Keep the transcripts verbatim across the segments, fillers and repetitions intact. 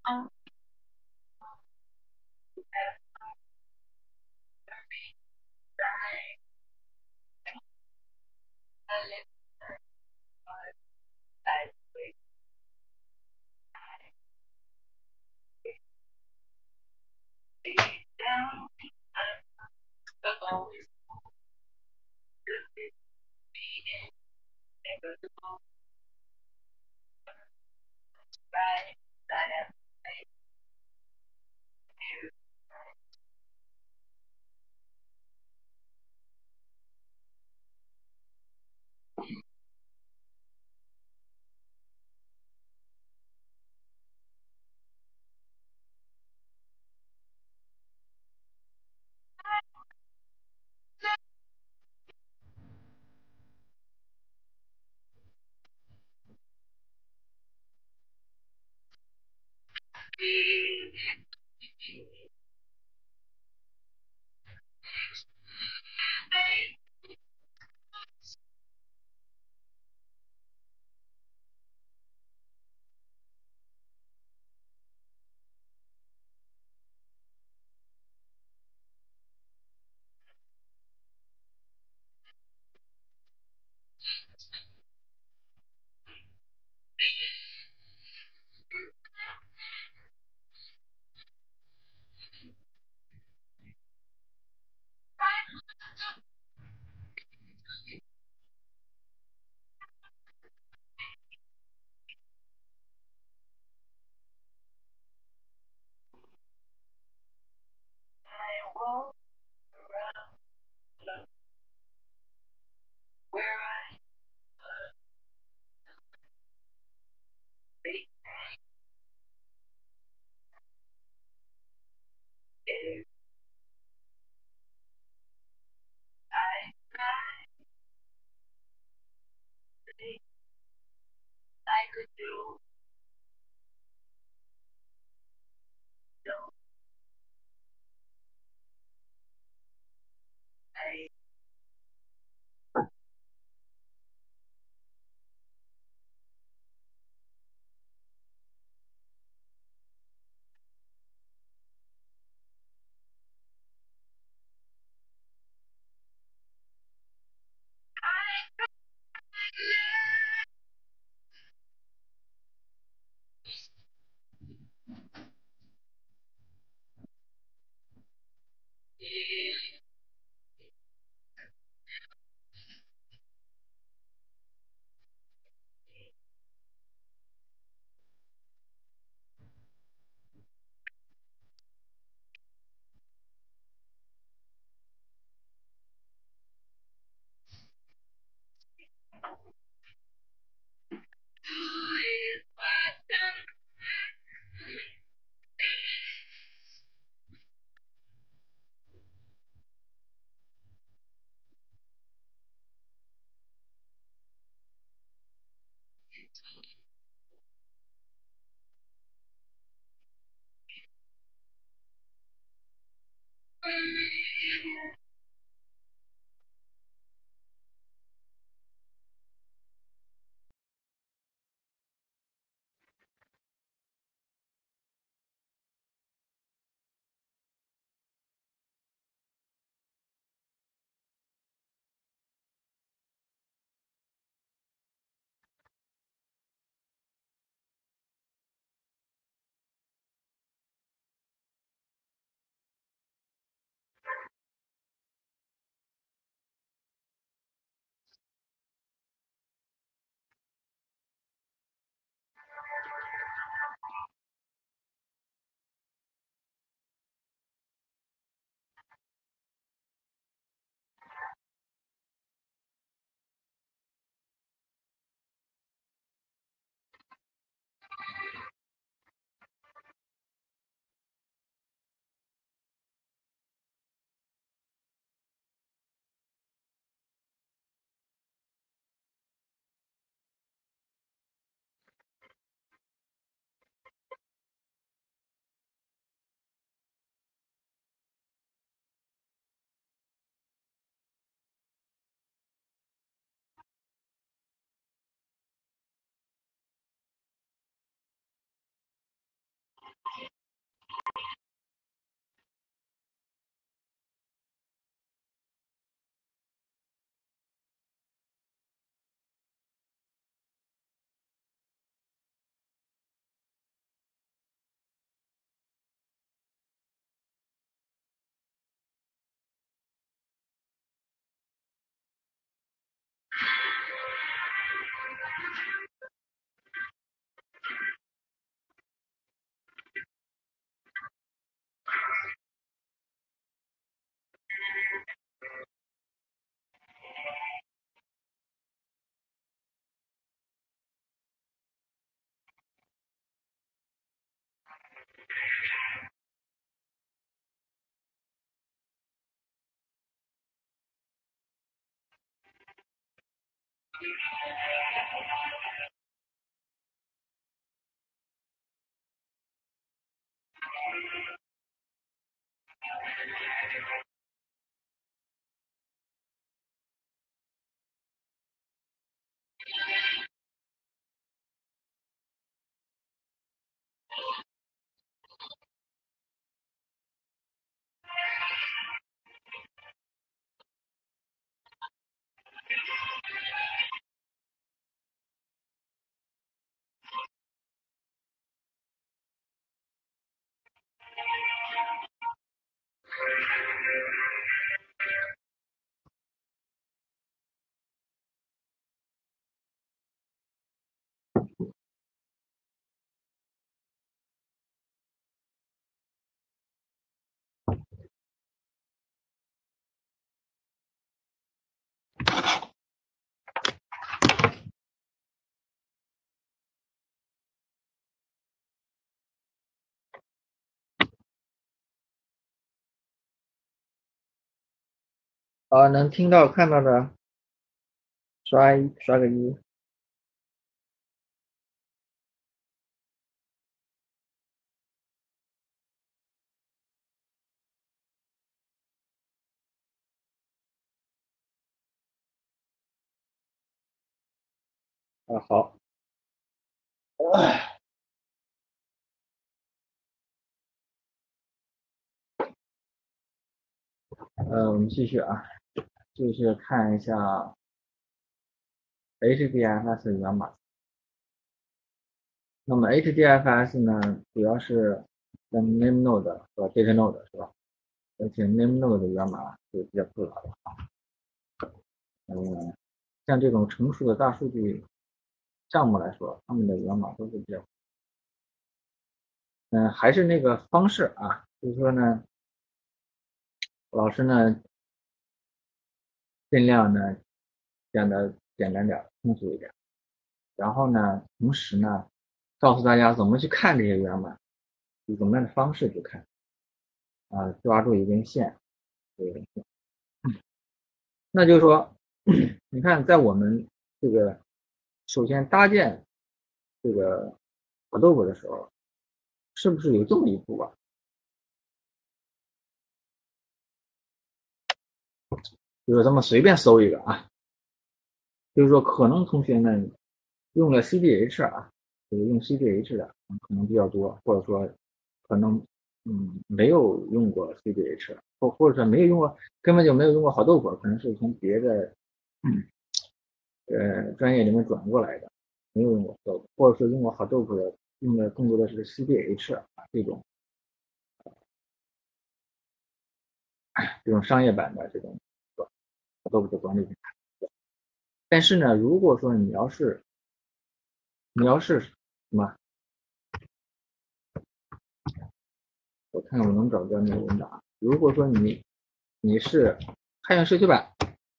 嗯， 啊，能听到看到的，刷一刷个一。啊，好。呃，我们继续啊，继续看一下 H D F S 源码。那么 H D F S 呢，主要是跟 name node 和 data node 是吧？而且 name node 的源码是比较复杂的。嗯，像这种成熟的大数据项目来说，他们的源码都是比较，嗯，还是那个方式啊，就是说呢，老师呢尽量呢讲的简单点，通俗一点，然后呢，同时呢，告诉大家怎么去看这些源码，以怎么样的方式去看啊，抓住一根线，一根线。那就是说，你看，在我们这个首先搭建这个 Adobe 的时候，是不是有这么一步啊？就是咱们随便搜一个啊，就是说可能同学们用了 C D H 啊，就是用 C D H 的可能比较多，或者说可能嗯没有用过 C D H，或或者说没有用过，根本就没有用过好豆腐，可能是从别的嗯呃专业里面转过来的，没有用过好豆腐，或者是用过好豆腐的，用的更多的是 C D H 啊这种这种商业版的这种好豆腐的管理平台。但是呢，如果说你要是你要是什么，我看看我能找到那个文档。如果说你你是开源社区版，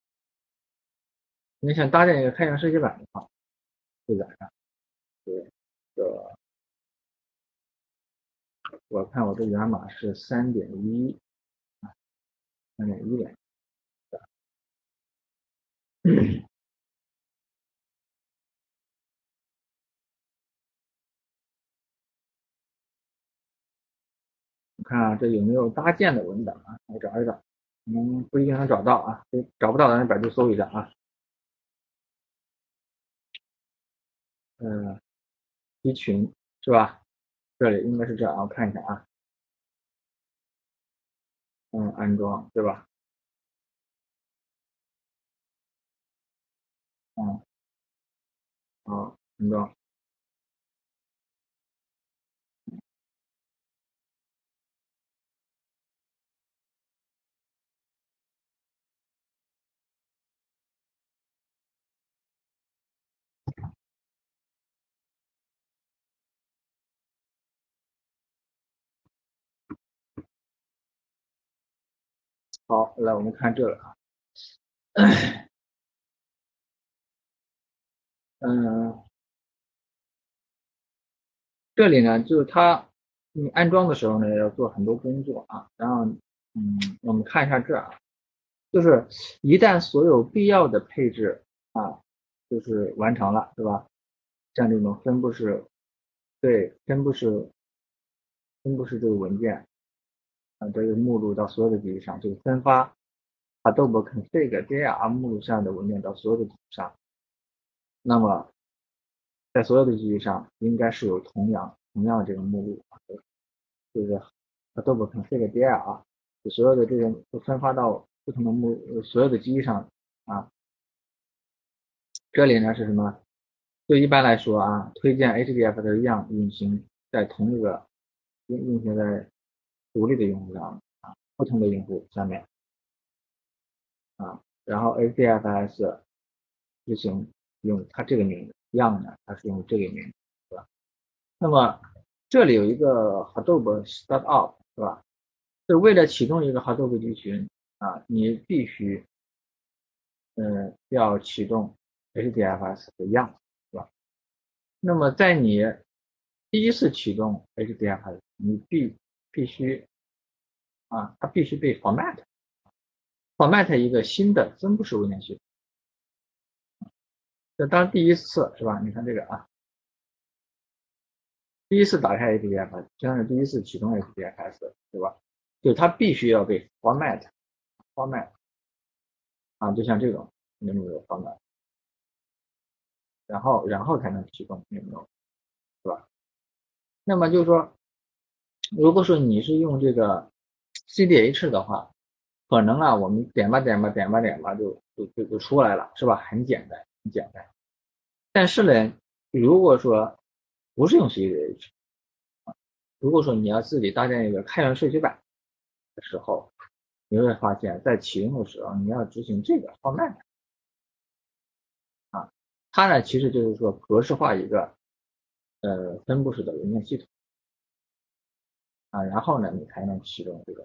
你想搭建一个开源社区版的话，会咋样？对，这个我看我的源码是三点一啊，三点一点。我看啊，这有没有搭建的文档啊？我找一找，嗯，不一定能找到啊，找不到的人百度搜一下啊。嗯，集群是吧？这里应该是这样，我看一下啊。嗯，安装对吧？嗯，好，安装。好，来我们看这个啊。嗯，这里呢，就是它你安装的时候呢，要做很多工作啊。然后，嗯，我们看一下这啊，就是一旦所有必要的配置啊就是完成了，是吧？像这种分布式，对，分布式分布式这个文件啊，这个目录到所有的机器上，就是分发 Adobe Config D I R 目录上的文件到所有的机器上。那么在所有的机器上应该是有同样同样的这个目录，就是 Adobe Config D I R，就所有的这个都分发到不同的目所有的机器上啊。这里呢是什么？就一般来说啊，推荐 H D F 的样运行在同一个运运行在独立的用户上啊，不同的用户下面啊，然后 H D F S 执行用它这个名字，样呢它是用这个名字，对吧？那么这里有一个 Hadoop Startup， 是吧？就是为了启动一个 Hadoop 集群啊，你必须嗯要启动 H D F S 的样，是吧？那么在你第一次启动 H D F S， 你必必须啊，它必须被 format format 一个新的分布式文件系统。这当第一次是吧？你看这个啊，第一次打开 H D F S， 相当于第一次启动 H D F S， 对吧？就它必须要被 format format 啊，就像这种那么个 format， 然后然后才能启动那种，是吧？那么就是说，如果说你是用这个 C D H 的话，可能啊，我们点吧点吧点吧点吧就就就就出来了，是吧？很简单，很简单。但是呢，如果说不是用 C D H， 如果说你要自己搭建一个开源社区版的时候，你会发现在启用的时候，你要执行这个 format 啊，它呢其实就是说格式化一个呃分布式的文件系统啊，然后呢你才能启动这个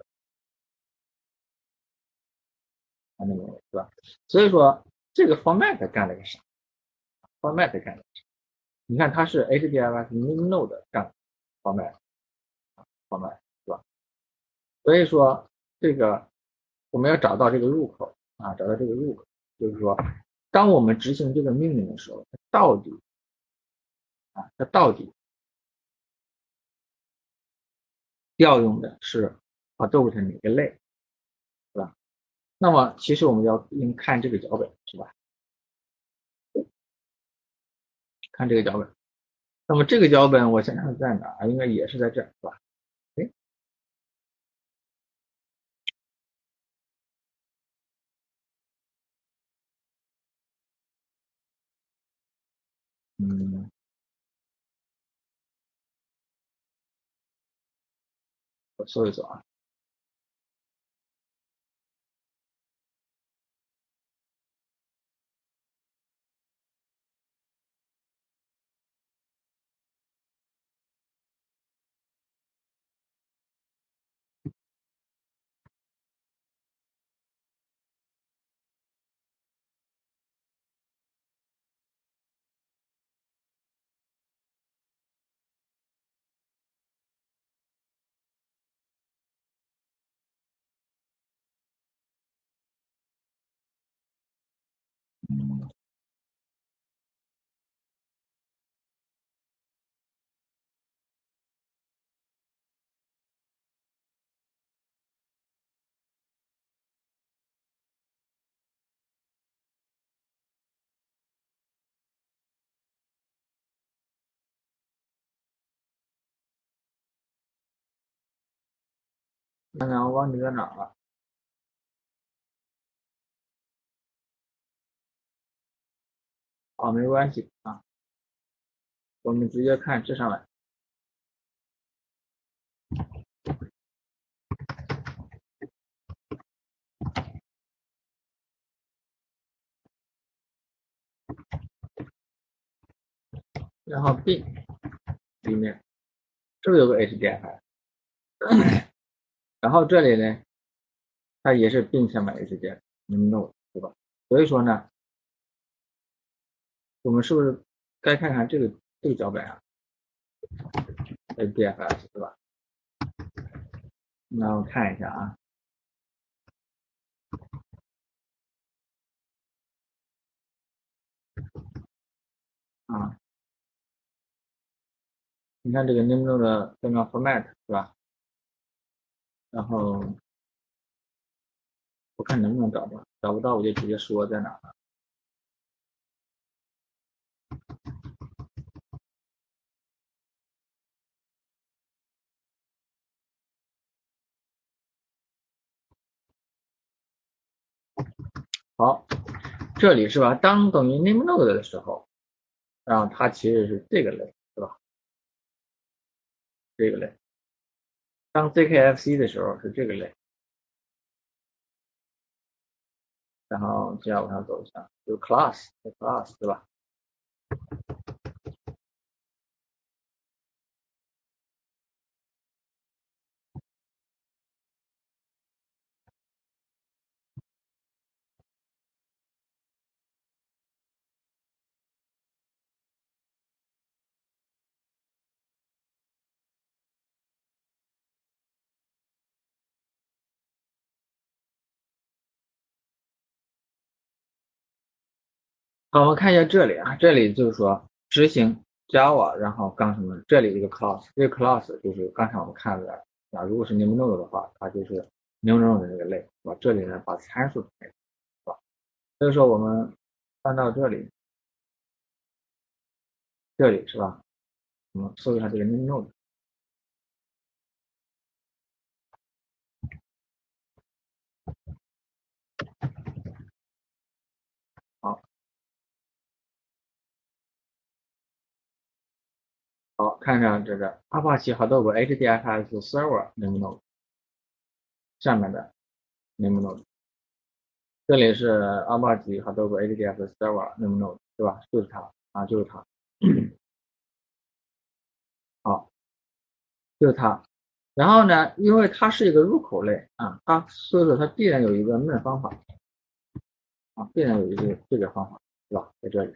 啊那个是吧？所以说这个 format 干了个啥？format 干了个啥？你看它是 H D F S node 干 format format 是吧？所以说这个我们要找到这个入口啊，找到这个入口，就是说当我们执行这个命令的时候，它到底啊，它到底调用的是 Adobe 的哪个类，是吧？那么其实我们要应看这个脚本，是吧？看这个脚本。那么这个脚本我想想在哪儿？应该也是在这儿，是吧？哎，嗯，我搜一搜啊。嗯，看看我忘记在哪儿了。啊，没关系啊，我们直接看这上来。然后 bin 里面是不是有个 H D F S？然后这里呢，它也是 bin 下面 H D F node， 对吧？所以说呢，我们是不是该看看这个这个脚本啊 ？H D F S 对吧？那我看一下啊， 啊，你看这个 name node 的这个 format 是吧？然后我看能不能找到，找不到我就直接说在哪了。好，这里是吧？当等于 name node 的时候，然后它其实是这个类，是吧？这个类。当 Z K F C 的时候是这个类，然后接着往上走一下，有 class， 有 class 对吧？好，我们看一下这里啊，这里就是说执行 Java，然后刚什么？这里一个 class，这个 class 就是刚才我们看的啊，如果是 name node 的话，它就是 name node 的这个类，是吧？这里呢把参数给，是吧？所以说我们翻到这里，这里是吧？我们搜一下这个 name node，好，好，看上这个 Apache Hadoop H D F S Server name node 下面的 name node。这里是 Apache Hadoop H D F S Server name node，对吧？就是它啊，就是它，好，就是它。然后呢，因为它是一个入口类啊，它所以说它必然有一个 M 方法啊，必然有一个这个方法，对吧？在这里，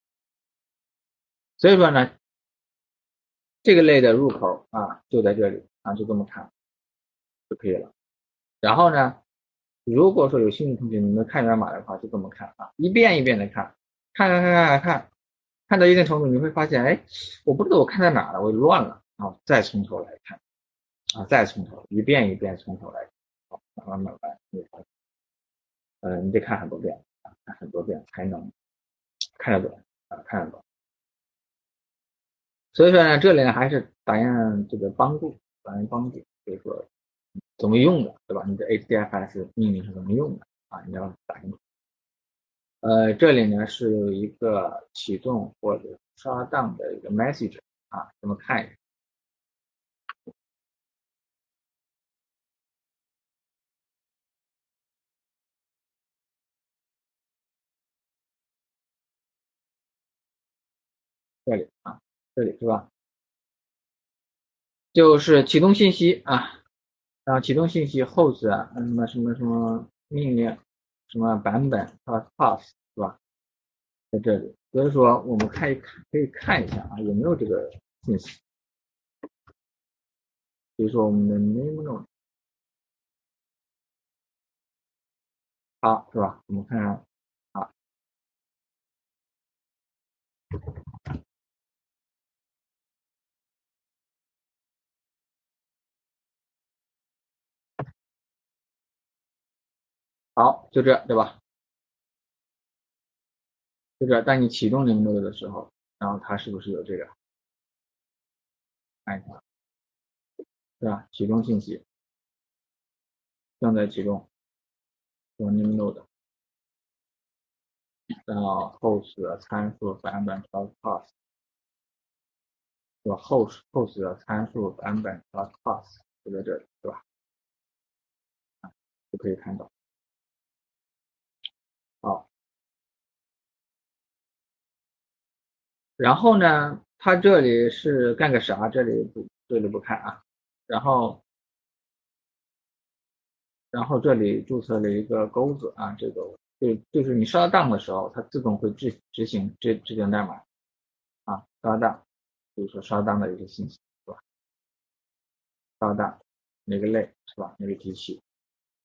所以说呢，这个类的入口啊就在这里啊，就这么看就可以了。然后呢，如果说有兴趣同学你们看源码的话，就这么看啊，一遍一遍的看，看看看看看，看到一定程度你会发现，哎，我不知道我看在哪了，我乱了啊，再从头来看啊，再从头一遍一遍从头来看，慢慢慢慢你发现，呃，你得看很多遍啊，看很多遍才能看得懂啊，看得懂。所以说呢，这里呢还是打印这个帮助，打印帮助，比如说怎么用的，对吧？你的 H D F S 命令是怎么用的啊？你要打印。呃，这里呢是有一个启动或者刷档的一个 message 啊，这么看一下。这里啊，这里是吧？就是启动信息啊，然后启动信息 host 啊，什么什么什么命令，什么版本啊 pass 是吧？在这里，所以说我们可以看可以看一下啊，有没有这个信息。比如说我们的 name node 好是吧？我们看啊，好就这对吧？就这，当你启动 name node 的时候，然后它是不是有这个？看一下，对吧？启动信息正在启动，用 name node，然后 host 的参数版本 plus pass，对吧？host host 的参数版本 plus pass 就在这里，对吧？就可以看到。好，然后呢，它这里是干个啥？这里不这里不看啊。然后然后这里注册了一个钩子啊，这个就就是你刷档的时候，它自动会执执行这这个代码啊，刷档，比如说刷档的一些信息是吧？刷档哪个类是吧？哪个机器？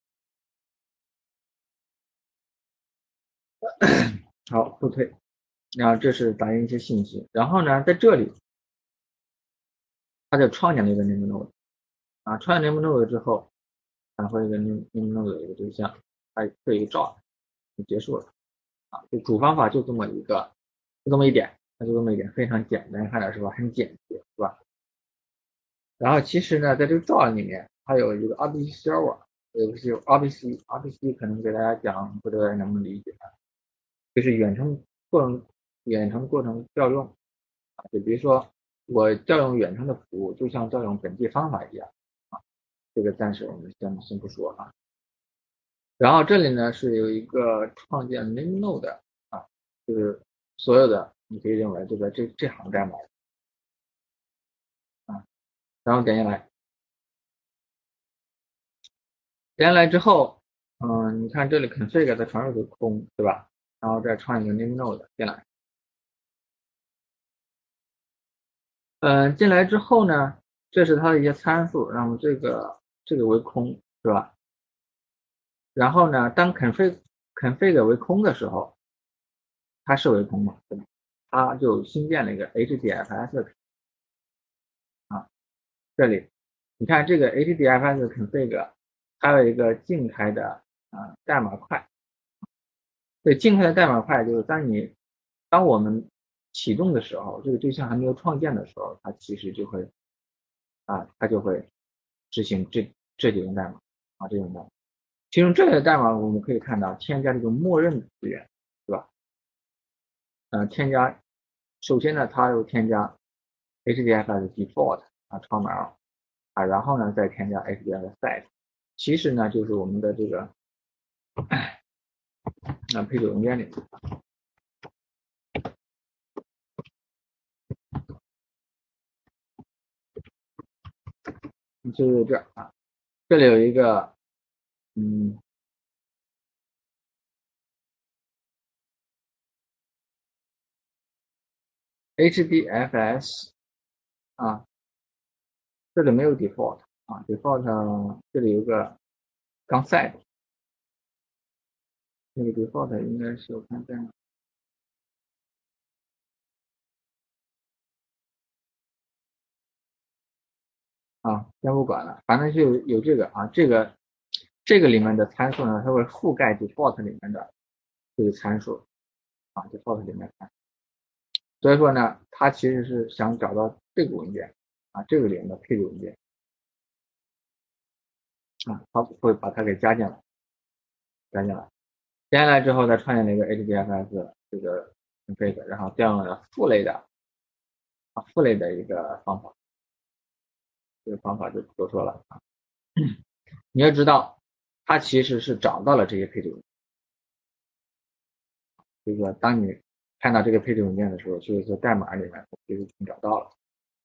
好，复退。 然后这是打印一些信息，然后呢，在这里它就创建了一个 name node 啊，创建 name node 之后，然后一个 name name node 的一个对象，它做一个 join 就结束了啊。就主方法就这么一个，就这么一点，那就这么一点，非常简单，看点是吧？很简洁是吧？然后其实呢，在这个 join 里面，它有一个 R B C server， 有个是 R B C，R B C 可能给大家讲，不知道能不能理解，就是远程过程远程过程调用啊，就比如说我调用远程的服务，就像调用本地方法一样啊，这个暂时我们先先不说啊。然后这里呢是有一个创建 name node 啊，就是所有的你可以认为就在这这行代码啊，然后点进来，点进来之后，嗯，你看这里 config 它传入是空，对吧？然后再创一个 name node 进来，嗯，进来之后呢，这是它的一些参数，让我们这个这个为空，是吧？然后呢，当 config config 为空的时候，它是为空嘛，对吧？它就新建了一个 H D F S 啊，这里你看这个 H D F S config 它有一个静态的啊代码块，对，静态的代码块就是当你当我们启动的时候，这个对象还没有创建的时候，它其实就会啊，它就会执行这这几种代码啊，这种代码。其中这类代码我们可以看到添加这个默认资源，对吧？呃，添加，首先呢，它要添加 H D F S default 啊超码啊，然后呢再添加 H D F S set，其实呢就是我们的这个啊配置文件里就是这啊，这里有一个嗯 H D F S 啊，这里没有 default 啊 default 这里有个刚 set， 那个 default 应该是我看在哪啊，先不管了，反正就有这个啊，这个这个里面的参数呢，它会覆盖 default 里面的这个参数啊 default 里面的，所以说呢，它其实是想找到这个文件啊，这个里面的配置文件啊，它会把它给加进来，加进来，加进来之后再创建了一个 H D F S 这个 config， 然后调用了父类的啊父类的一个方法，这个方法就不多说了啊。你要知道，它其实是找到了这些配置文件，就是说当你看到这个配置文件的时候，就是说代码里面其实已经找到了。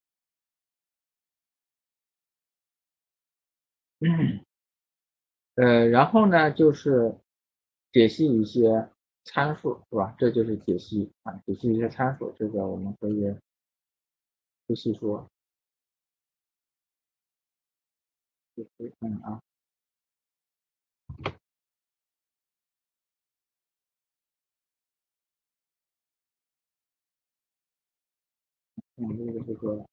呃，然后呢，就是解析一些参数，是吧？这就是解析啊，解析一些参数，这个我们可以不细说，就可以看啊，嗯，这个是说，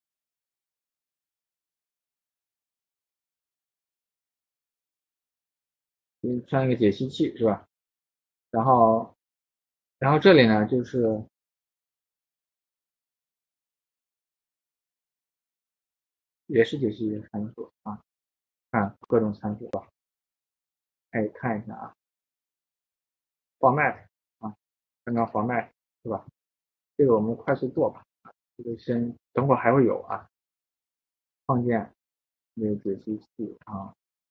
就像一个解析器，是吧？然后，然后这里呢，就是也是解析一些参数啊，看各种参数吧，哎，看一下啊，format 啊，刚刚 format 是吧？这个我们快速做吧，这个先等会儿还会有啊，创建那个解析器啊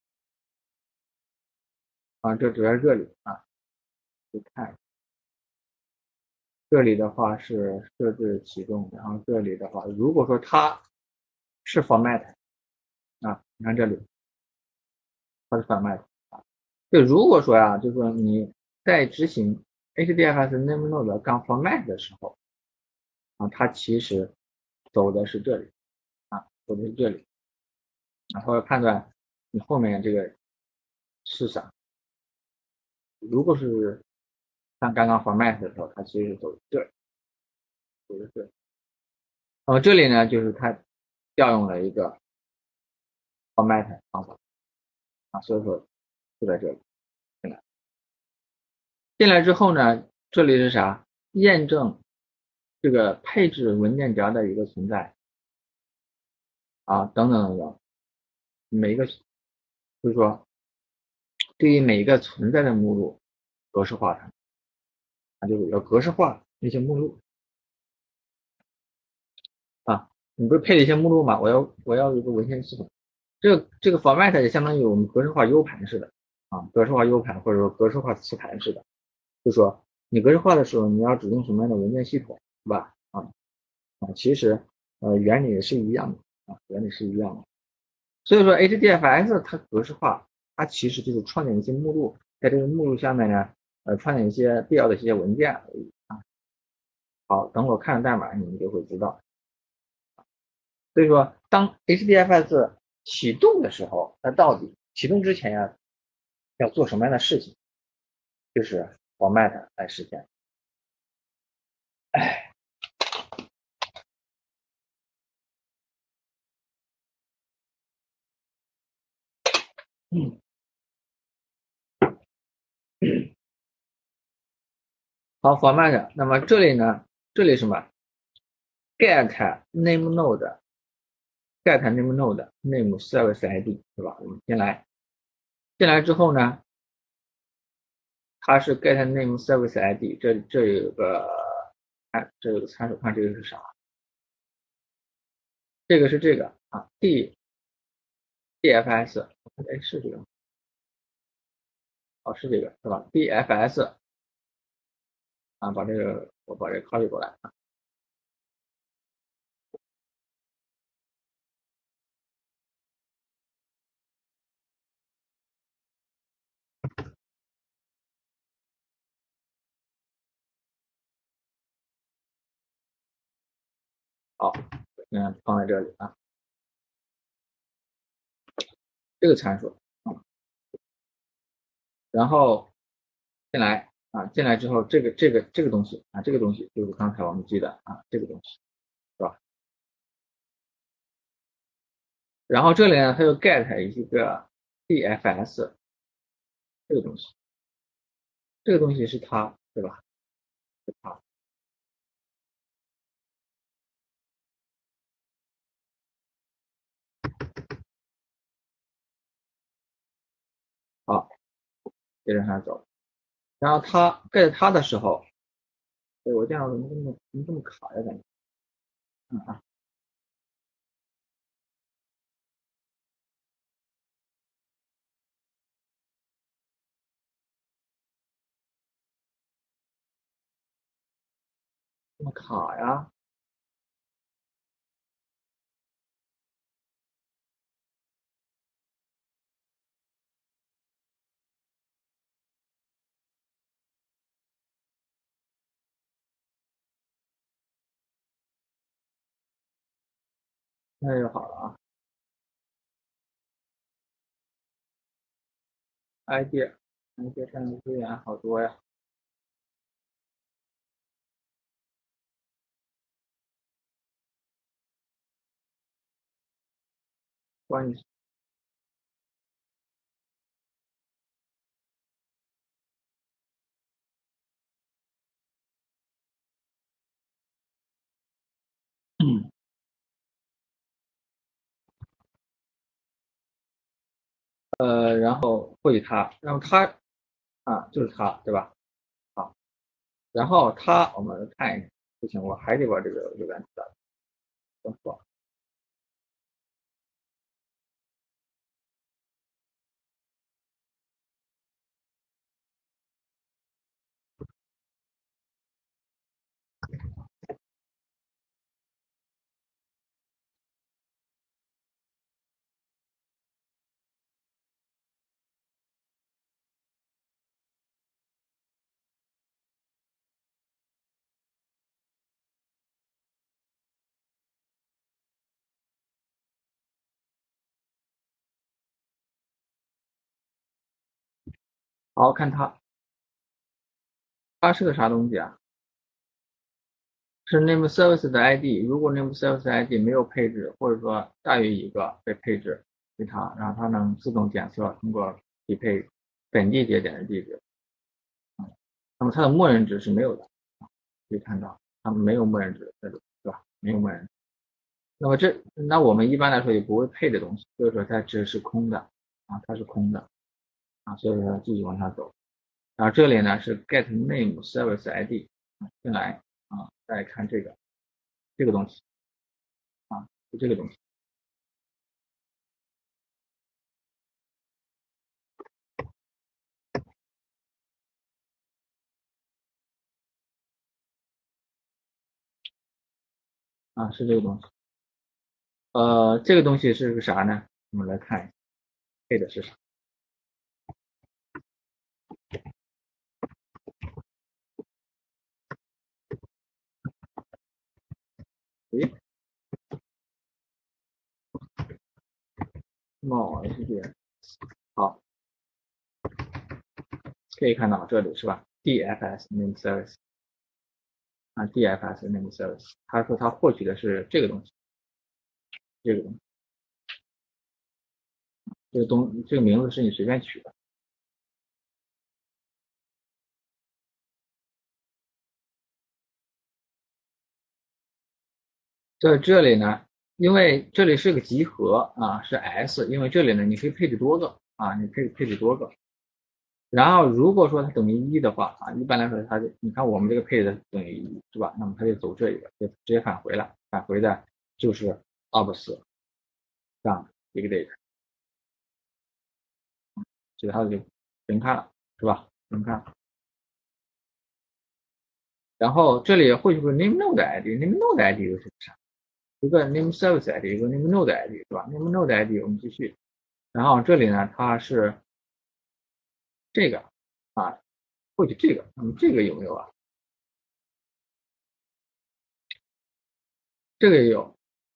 啊，这主要是这里啊，去看这里的话是设置启动，然后这里的话，如果说它是 format 啊，你看这里它是 format 啊，就如果说呀、啊，就是说你在执行 H D F S name node 刚 format 的时候啊，它其实走的是这里啊，走的是这里，然后判断你后面这个是啥。如果是像刚刚 format 的时候，它其实是走这里九十岁。那么这里呢，就是它调用了一个 format 方法啊，所以说就在这里进来。进来之后呢，这里是啥？验证这个配置文件夹的一个存在啊，等等等等，每一个就是说对于每一个存在的目录格式化它，它就是要格式化那些目录啊。你不是配了一些目录吗？我要我要一个文献系统，这个这个 format 也相当于我们格式化 U 盘似的啊，格式化 U 盘或者说格式化磁盘似的，就说你格式化的时候，你要指定什么样的文件系统，是吧？啊啊，其实呃原理也是一样的啊，原理是一样的。所以说 H D F S 它格式化，它其实就是创建一些目录，在这个目录下面呢，呃，创建一些必要的一些文件而已啊。好，等我看代码，你们就会知道。所以说，当 H D F S 启动的时候，它到底启动之前呀，要做什么样的事情？就是 format 来实现。哎，嗯，好 format，那么这里呢，这里什么 get name node get name node name service I D 是吧？我们先来，进来之后呢，它是 get name service I D，这这有个，看这有个参数，看这个是啥？这个是这个啊，D DFS，哎是这个，哦是这个是吧？DFS 啊，把这个我把这个 copy 过来啊，好，嗯，放在这里啊，这个参数啊，然后进来啊，进来之后这个这个这个东西啊，这个东西就是刚才我们记的啊，这个东西是吧？然后这里呢，它又 get 一个 DFS 这个东西，这个东西是它对吧？是它，好，接着往下走，然后它 get 它的时候，对我电脑怎么这么怎么这么卡呀？感觉，嗯啊，这么卡呀？那就好了啊，I D，I D 上的资源好多呀，关于呃，然后赋予它，然后它啊就是它对吧？好，然后它我们看一下，不行，我还得把这个浏览器打开，等会儿好看它，它是个啥东西啊？ 是 name service 的 I D， 如果 name service I D 没有配置，或者说大于一个被配置给它，然后它能自动检测，通过匹配本地节点的地址。那么它的默认值是没有的，可以看到它没有默认值，这里是吧？没有默认值。那么这那我们一般来说也不会配这东西，所以说它值是空的啊，它是空的啊，所以说继续往下走。然后这里呢是 get name service I D， 进来啊，再看这个这个东西啊，就这个东西。啊，是这个东西。呃，这个东西是个啥呢？我们来看一下，配的是啥？诶，冒 H D， 好，可以看到这里是吧 ？D F S name service 啊，D F S name service，他说他获取的是这个东西，这个东西，这个东这个名字是你随便取的。在这里呢，因为这里是个集合啊，是 S， 因为这里呢你可以配置多个啊，你可以配置多个。然后如果说它等于一的话啊，一般来说它就你看我们这个配置等于一是吧？那么它就走这一个，就直接返回了，返回的就是 ops 上 big data， 其他的就不用看了是吧？不用看。然后这里会有个 name node I D，name node I D 又是啥？一个 name service I D， 一个 name node I D 是吧 ？name node I D 我们继续，然后这里呢它是这个啊，获取这个，那么这个有没有啊？这个也有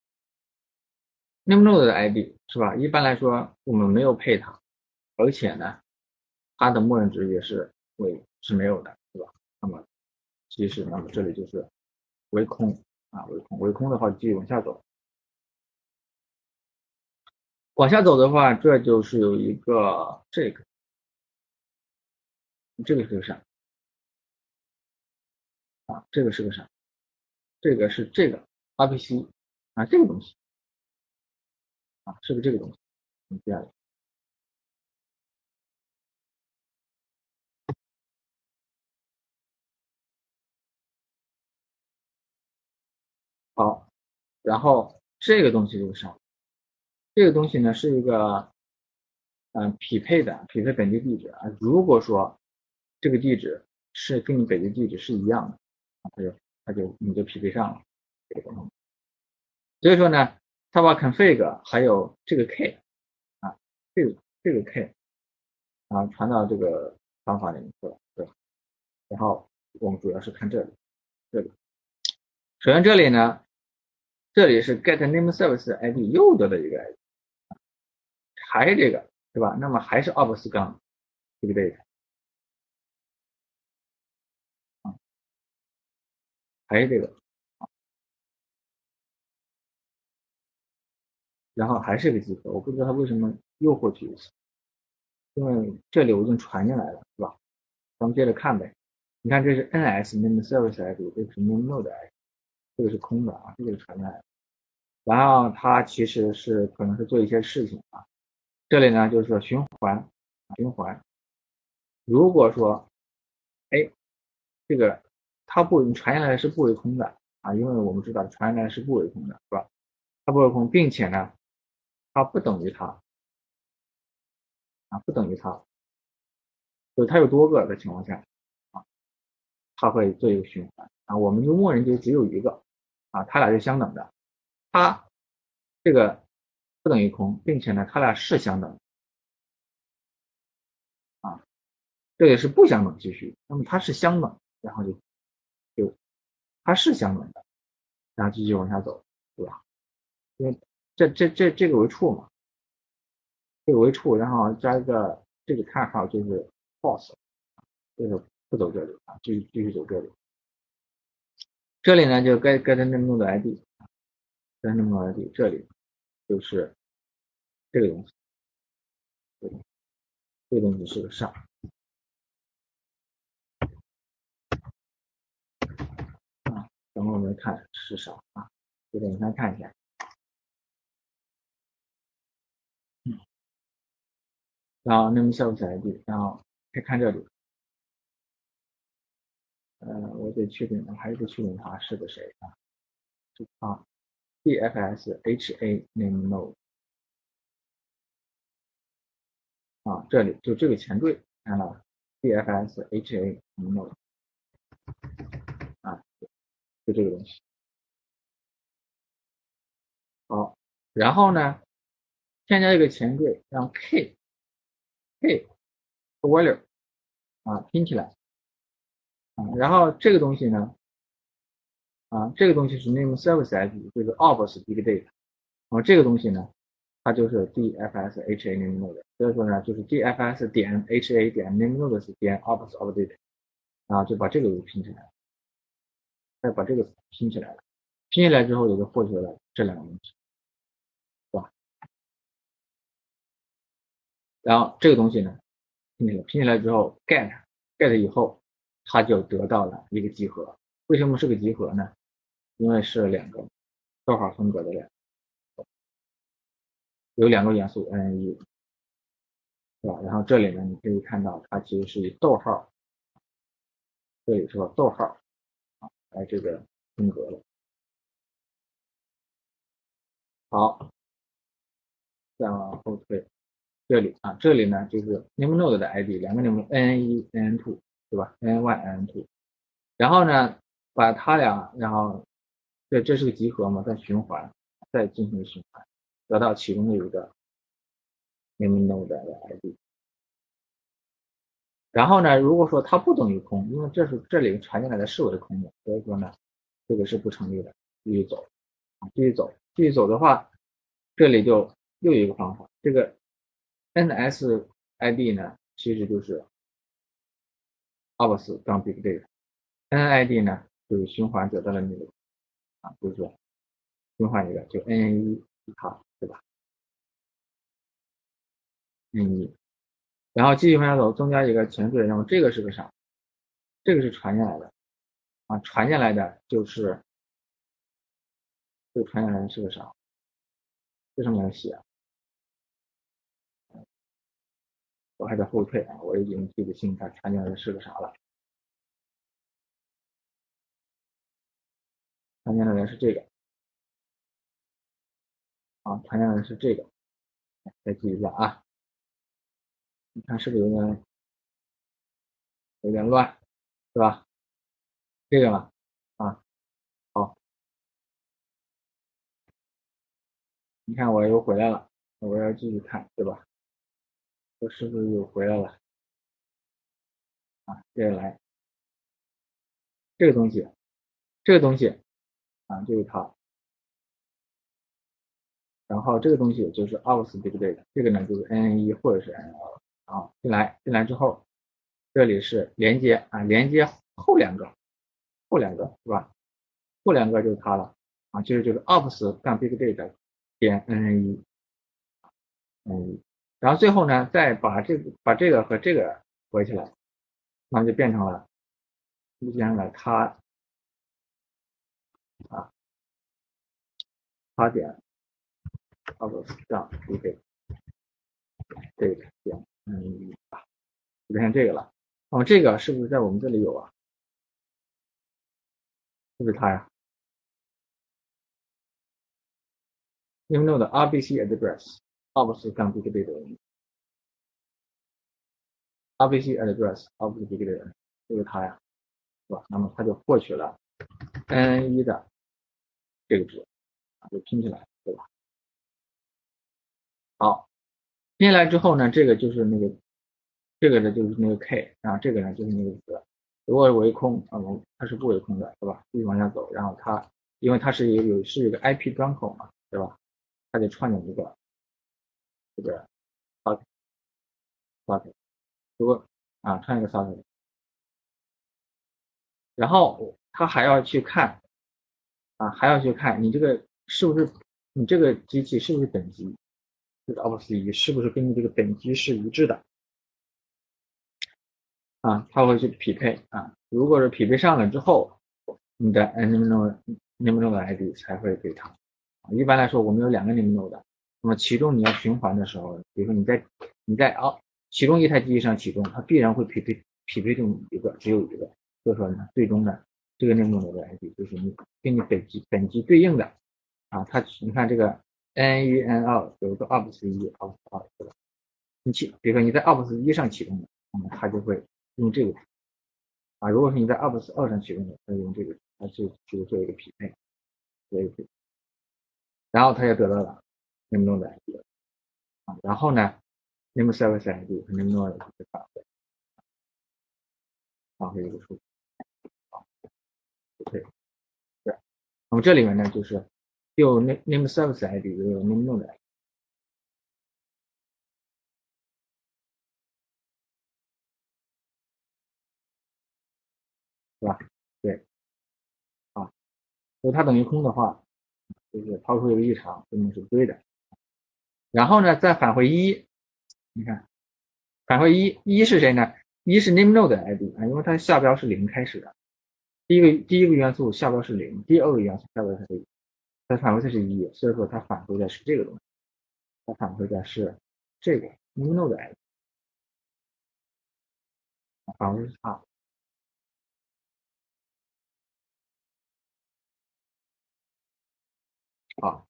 name node 的 I D 是吧？一般来说我们没有配它，而且呢，它的默认值也是为是没有的，对吧？那么其实那么这里就是为空啊，为空，为空的话继续往下走，往下走的话，这就是有一个这个，这个是个啥啊？这个是个啥？这个是这个 R P C 啊，这个东西啊，是个这个东西。嗯，这样好，然后这个东西就是啥？这个东西呢是一个嗯、呃匹配的匹配本地地址啊。如果说这个地址是跟你本地地址是一样的，啊，它就它就你就匹配上了这个东西。所以说呢，它把 config 还有这个 k 啊，这个这个 k 啊传到这个方法里面去了，对吧？然后我们主要是看这里，这里首先这里呢，这里是 get name service I D 又得了一个 I D，还是这个对吧？那么还是 ops 杠这个 data 啊，还是这个，然后还是个集合，我不知道它为什么又获取一次，因为这里我已经传进来了，是吧？咱们接着看呗。你看这是 ns name service I D，这个是 name node I D，这个是空的啊，这个是传进来的。然后它其实是可能是做一些事情啊，这里呢就是说循环，循环。如果说，哎，这个它不你传下来是不为空的啊，因为我们知道传下来是不为空的，是吧？它不为空，并且呢，它不等于它啊，不等于它，就是它有多个的情况下啊，它会做一个循环啊。我们就默认就只有一个啊，它俩是相等的，它这个不等于空，并且呢，它俩是相等啊，这也是不相等继续，那么它是相等，然后就就它是相等的，然后继续往下走，对吧？因为这这这这个为处嘛，这个为处，然后加一个这个叹号就是 false，就是不走这里啊，继续继续走这里。 这里呢就 get get name node I D，get name node I D 这里就是这个东西，这个东西是个上啊，等会我们看是啥啊，这个你先看一下。然后 name service I D，然后再看这里，呃，我得确定，还是得确定它是个谁啊？是啊 ，D F S H A name node 啊，这里就这个前缀看到了 ，D F S H A name node 啊，就这个东西。好，然后呢，添加一个前缀，让 K K value 啊拼起来啊，然后这个东西呢。啊，这个东西是 name service I D，就是 ops big data。然后这个东西呢，它就是 D F S H A name node，所以说呢，就是 D F S 点 H A 点 name nodes 点 ops of data，啊，就把这个给拼起来了，再把这个拼起来了，拼起来之后也就获取了这两个东西，是吧？然后这个东西呢，拼起来，拼起来之后 get get 以后，它就得到了一个集合。为什么是个集合呢？因为是两个逗号分隔的两，有两个元素 n e，是吧？然后这里呢，你可以看到它其实是以逗号，这里是吧？逗号啊来这个分隔的。好，再往后推，这里啊，这里呢就是 name node 的 I D，两个 name n 一 n 二，对吧 ？n one n 二，然后呢，把它俩，然后这这是个集合嘛，再循环，再进行循环，得到其中的一个 name node 的 I D。然后呢，如果说它不等于空，因为这是这里传进来的是为空的，所以说呢，这个是不成立的，继续走啊，继续走，继续走的话，这里就又有一个方法，这个 N S I D 呢，其实就是 ops 杠 big data，N I D 呢就是循环得到了那个啊，就是说循环一个就 N 一它，对吧？N 一，然后继续往下走，增加一个前缀，那么这个是个啥？这个是传进来的啊，传进来的就是这个传进来的是个啥？这上面要写，我还在后退啊，我已经记不清它传进来的是个啥了。传进来的是这个啊，传进来的是这个，再记一下啊，你看是不是有点有点乱，是吧？这个嘛，啊，好，你看我又回来了，我要继续看，对吧？我是不是又回来了？啊，接着来，这个东西，这个东西啊，就是它，然后这个东西就是 ops big data，这个呢就是 N 一 或者是 N L 啊，进来进来之后，这里是连接啊，连接后两个，后两个是吧？后两个就是它了啊，就是这个 ops 干 big data 点 N 一 N 一，然后最后呢再把这个把这个和这个合起来，那么就变成了出现了它啊，它点 ops 杠 big data 这个点 N 一啊，就变成这个了。那么这个是不是在我们这里有啊？是不是它呀？name node R B C address ops 杠 big data R B C address ops big data 这个它呀，是吧？那么它就获取了 N 一 的这个值啊，就拼起来，对吧？好，拼起来之后呢，这个就是那个，这个呢就是那个 K，然后这个呢就是那个值。如果为空啊，我它是不为空的，对吧？继续往下走，然后它因为它是有有是一个 I P 端口嘛，对吧？它就串进一个这个 socket socket，如果啊串一个 socket，然后它还要去看啊，还要去看你这个是不是你这个机器是不是等级，这个 ops 一是不是跟你这个等级是一致的啊？它会去匹配啊，如果是匹配上了之后，你的 name name node I D 才会给它。一般来说，我们有两个 name node，那么其中你要循环的时候，比如说你在你在啊其中一台机器上启动，它必然会匹配匹配中一个，只有一个，所以说呢，最终呢，这个 name node 的 I D 就是你跟你本机本机对应的啊，它你看这个 N 一 N 二有个 ops 一 ops 二对吧？你启比如说你在 ops 一上启动的，那么它就会用这个啊，如果是你在 ops 二上启动的，它就用这个，它就就做一个匹配，做一个匹配。然后他就得到了 name node 的 I D 啊，然后呢 name service I D 和 name node 就返回返回一个数据啊，对对。那么这里面呢就是又 name name service I D 又有 name node I D 是吧？对啊，所以它等于空的话，就是抛出一个异常，说明是不对的。然后呢再返回一，你看返回一，一是谁呢？一是 name node 的 I D 啊，因为它下标是零开始的，第一个第一个元素下标是零，第二个元素下标是零，它返回的是一，所以说它返回的是这个东西，它返回的是这个 name node 的 I D， 返回是它。好，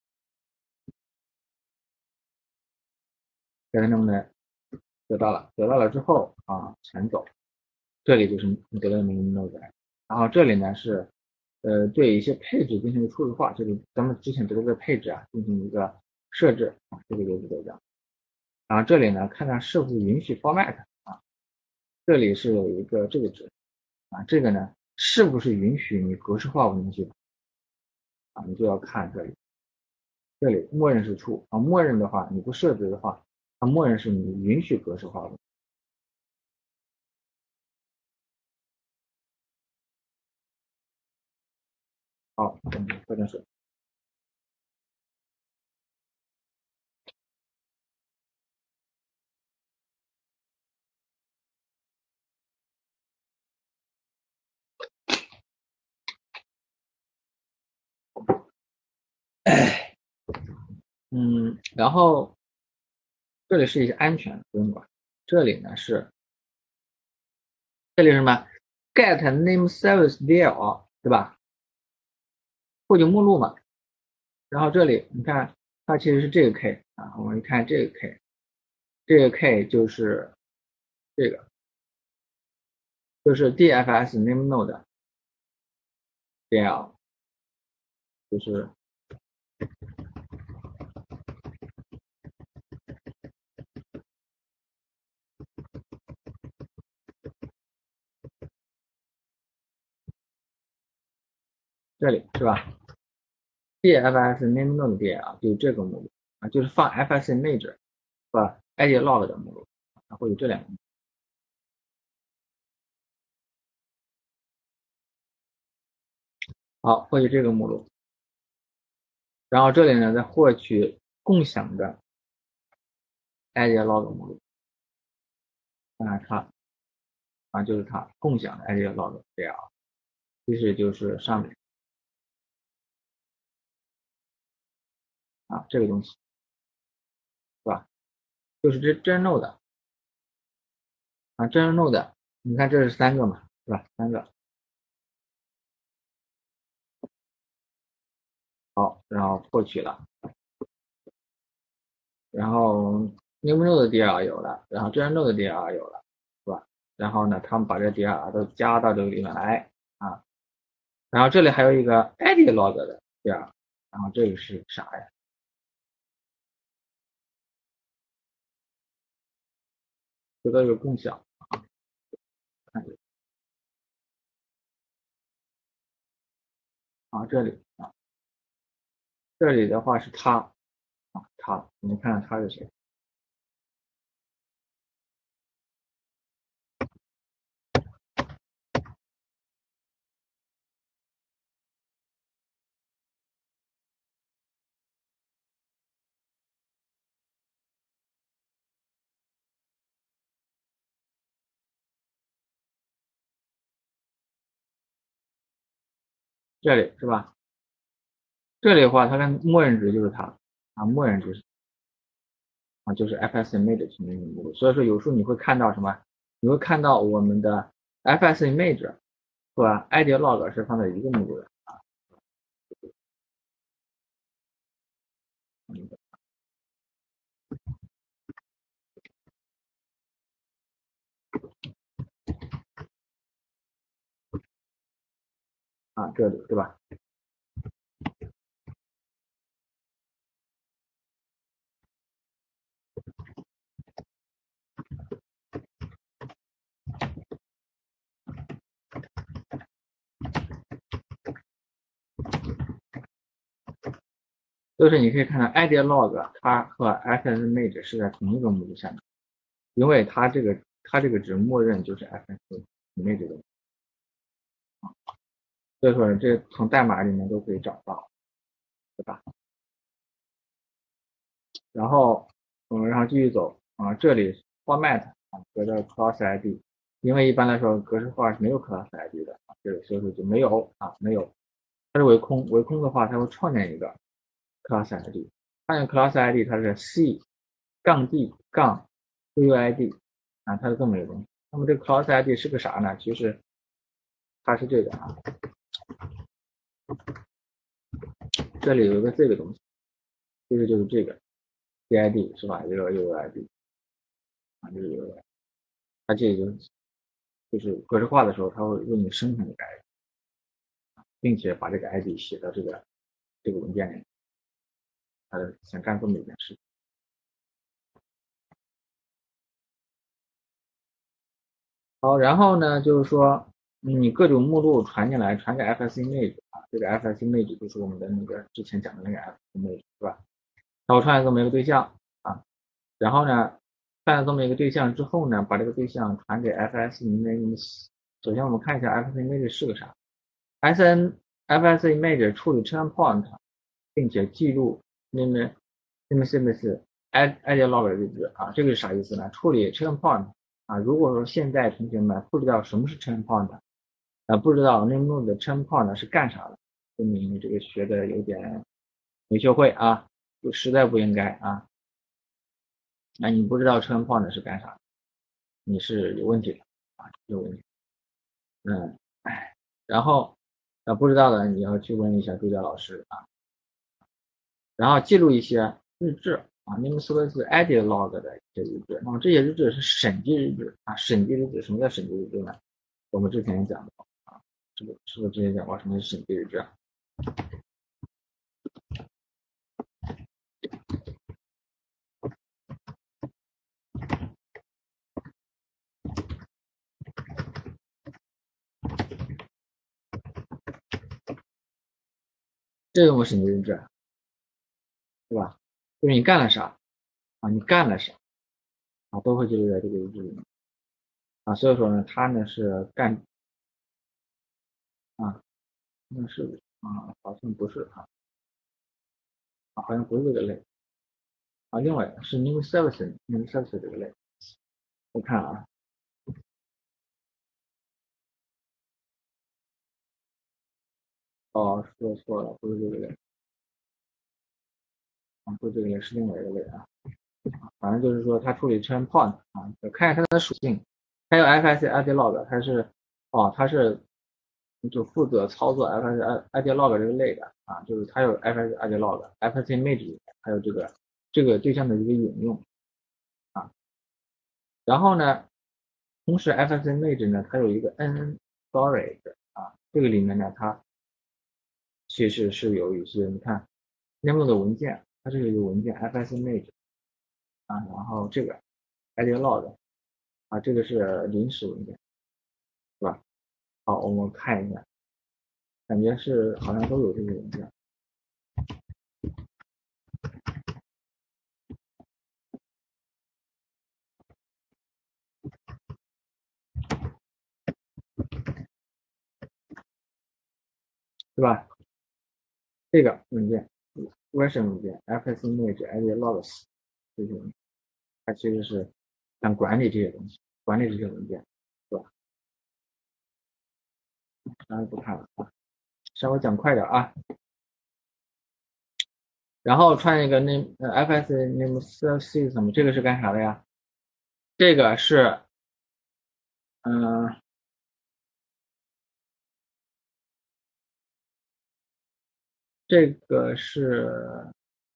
这个能不能得到了？得到了之后啊，传走，这里就是你得到的 name node 的 I D， 然后这里呢是呃对一些配置进行初始化，这里咱们之前得到的配置啊进行一个设置啊，这个就是这样。然后这里呢看看是不是允许 format 啊，这里是有一个这个值啊，这个呢是不是允许你格式化文字啊，你就要看这里，这里默认是 true 啊，默认的话你不设置的话，它默认是你允许格式化的。好，嗯，喝点水。嗯，然后这里是一些安全，不用管。这里呢是这里是什么？get name service D L 对吧？获取目录嘛。然后这里你看，它其实是这个 K 啊，我们一看这个 K，这个 K 就是这个，就是 D F S name node D L，就是这里是吧？D F S name node D L 就是这个目录啊，就是放 F S image 是吧 ？I D log 的目录，然后有这两个。好，获取这个目录，然后这里呢再获取共享的 I D log 目录，啊，它啊就是它共享的 I D log D L，其实就是上面啊这个东西是吧？就是这真 node 啊真 node，你看这是三个嘛，是吧？三个。好，然后获取了，然后 name node 的 D L 有了，然后真 node 的 D L 有了，是吧？然后呢，他们把这 D L 都加到这个里面来啊，然后这里还有一个 I D log 的 D L，然后这个是啥呀？得到一个共享啊，看这个啊，这里啊，这里的话是他啊，他，我们看看他是谁？ 这里是吧？这里的话，它跟默认值就是它啊，默认值啊就是 fsimage 存的目录。所以说有时候你会看到什么？你会看到我们的 fsimage 是吧 ？idealog 是放在一个目录的啊，这里对吧？就是你可以看到 idealog 它和 fsimage 是在同一个目录下面，因为它这个它这个值默认就是 fsimage 的，所以说这从代码里面都可以找到，对吧？然后嗯，然后继续走啊，这里 format 啊，格的 class I D，因为一般来说格式化是没有 class I D 的啊，这里所以说就没有啊，没有，它是为空，为空的话它会创建一个 class I D，创建 class I D 它是 c 杠 d 杠 uid 啊，它是这么一个东西。那么这个 class I D 是个啥呢？其实它是这个啊，这里有一个这个东西，这个就是这个 D I D 是吧？一个 uid 啊，这个 uid，它这个就是就是格式化的时候，它会为你生成一个 I D，并且把这个 I D 写到这个这个文件里，它想干这么一件事。好，然后呢，就是说你各种目录传进来，传给 fsimage 啊，这个 fsimage 就是我们的那个之前讲的那个 fsimage 是吧？然后传了这么一个对象啊，然后呢，传了这么一个对象之后呢，把这个对象传给 fsimage。首先我们看一下 fsimage 是个啥 ？sn fsimage 处理 turn point，并且记录那么那么 sims idealog 的日志啊，这个是啥意思呢？处理 turn point 啊，如果说现在同学们不知道什么是 turn point，啊，不知道 name 的 turn point 是干啥的，说明你这个学的有点没学会啊，就实在不应该啊。那你不知道 turn point 是干啥，你是有问题的啊，有问题。嗯，哎，然后啊不知道的你要去问一下助教老师啊。然后记录一些日志啊，你们说的是 edit log 的一些日志，那么这些日志是审计日志啊，审计日志，什么叫审计日志呢？我们之前也讲过啊，是不是不是之前讲过什么是审计日志啊？这种审计日志，对吧？就是你干了啥啊，你干了啥啊，都会记录在这个日志里面啊，所以说呢，它呢是干啊，那是啊，好像不是啊，啊好像不是这个类啊，另外是 new service new service 这个类，我看啊。哦，说错了，不是这个类，啊，不是这个类，是另外一个类啊。反正就是说，它处理 turn point 啊，看一下它的属性。还有 fs idealog，它是哦，它是就负责操作 fs idealog 这个类的啊，就是它有 fs idealog、fsimage，还有这个这个对象的一个引用啊。然后呢，同时 fsimage 呢，它有一个 n storage 啊，这个里面呢，它其实是有一些你看 name 的文件，它这个一个文件 fsimage 啊，然后这个 idealog 啊，这个是临时文件，是吧？好，我们看一下，感觉是好像都有这个文件，对吧？这个文件 version 文件 fsimage idealogs 这些文件，它其实是想管理这些东西，管理这些文件，是吧？当然不看了啊。 稍微讲快点啊。然后创一个 name 呃 fs name system， 这个是干啥的呀？这个是嗯、呃这个是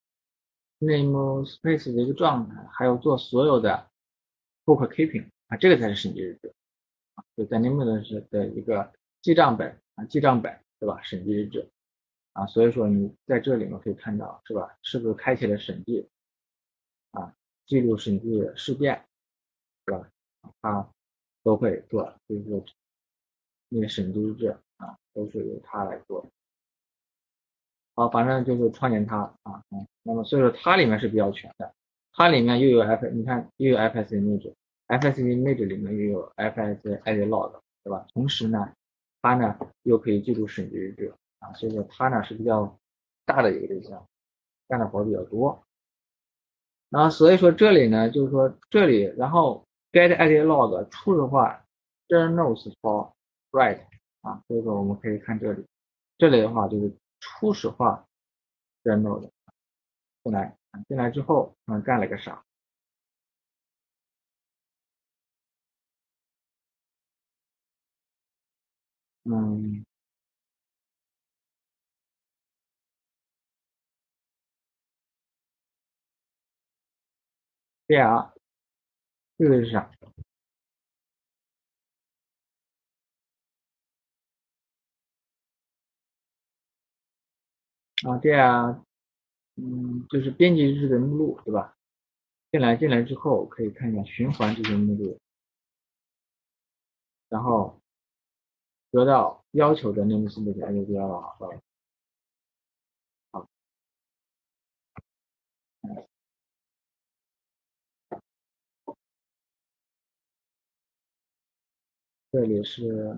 namespace 的一个状态，还有做所有的 bookkeeping 啊，这个才是审计日志啊，就在 name 的是的一个记账本啊，记账本对吧？审计日志啊，所以说你在这里面可以看到是吧？是不是开启了审计啊？记录审计事件是吧？它都会做，就是说那个审计日志啊，都是由它来做。好，反正就是创建它啊，嗯，那么所以说它里面是比较全的，它里面又有 F，你看又有 F S image，F S image 里面又有 F S edit log，对吧？同时呢，它呢又可以记录审计日志啊，所以说它呢是比较大的一个对象，干的活比较多。然后所以说这里呢，就是说这里，然后 get edit log 初始化 journals for write 啊，所以说我们可以看这里，这里的话就是初始化 journal 进来，进来之后，嗯，干了个啥？嗯，D R 这个是啥？啊，D R，嗯，就是编辑日志的目录，对吧？进来进来之后，可以看一下循环这些目录，然后得到要求的那个是不是 L D L 了？好，这里是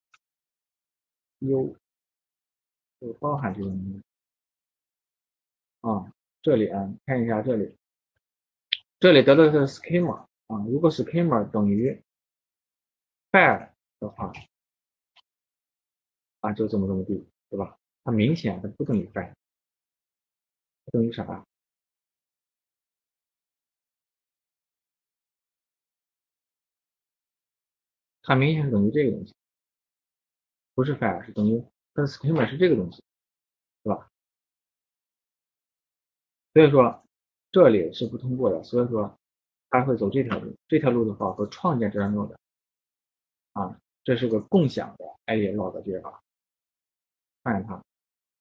U，就包含这个目录啊。这里啊，看一下这里，这里得到的是 schema 啊，如果 schema 等于 file 的话啊，就这么这么地，对吧？它明显它不等于 file，等于啥？它明显是等于这个东西，不是 file，是等于它的 schema 是这个东西，对吧？所以说这里是不通过的，所以说它会走这条路。这条路的话，和创建这张 node 啊，这是个共享的 edit log 这个创建它，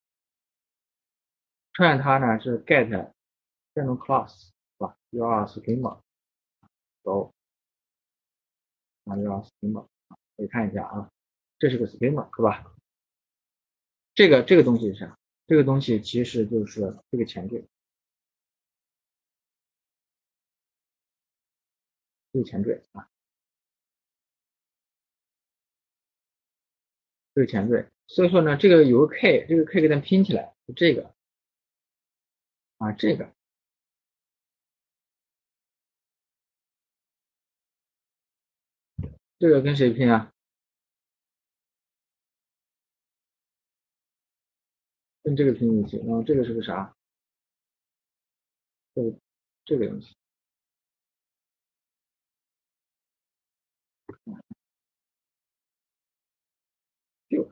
创建它呢是 get 这种 class 是吧？U R schema 走啊 U R schema，可以看一下啊，这是个 schema 是吧？这个这个东西是啥？这个东西其实就是这个前缀，这个前缀啊，这个前缀。所以说呢，这个有个 k，这个 k 给它拼起来，就这个啊，这个这个跟谁拼啊？跟这个拼一起。然后这个是个啥？这个这个东西，就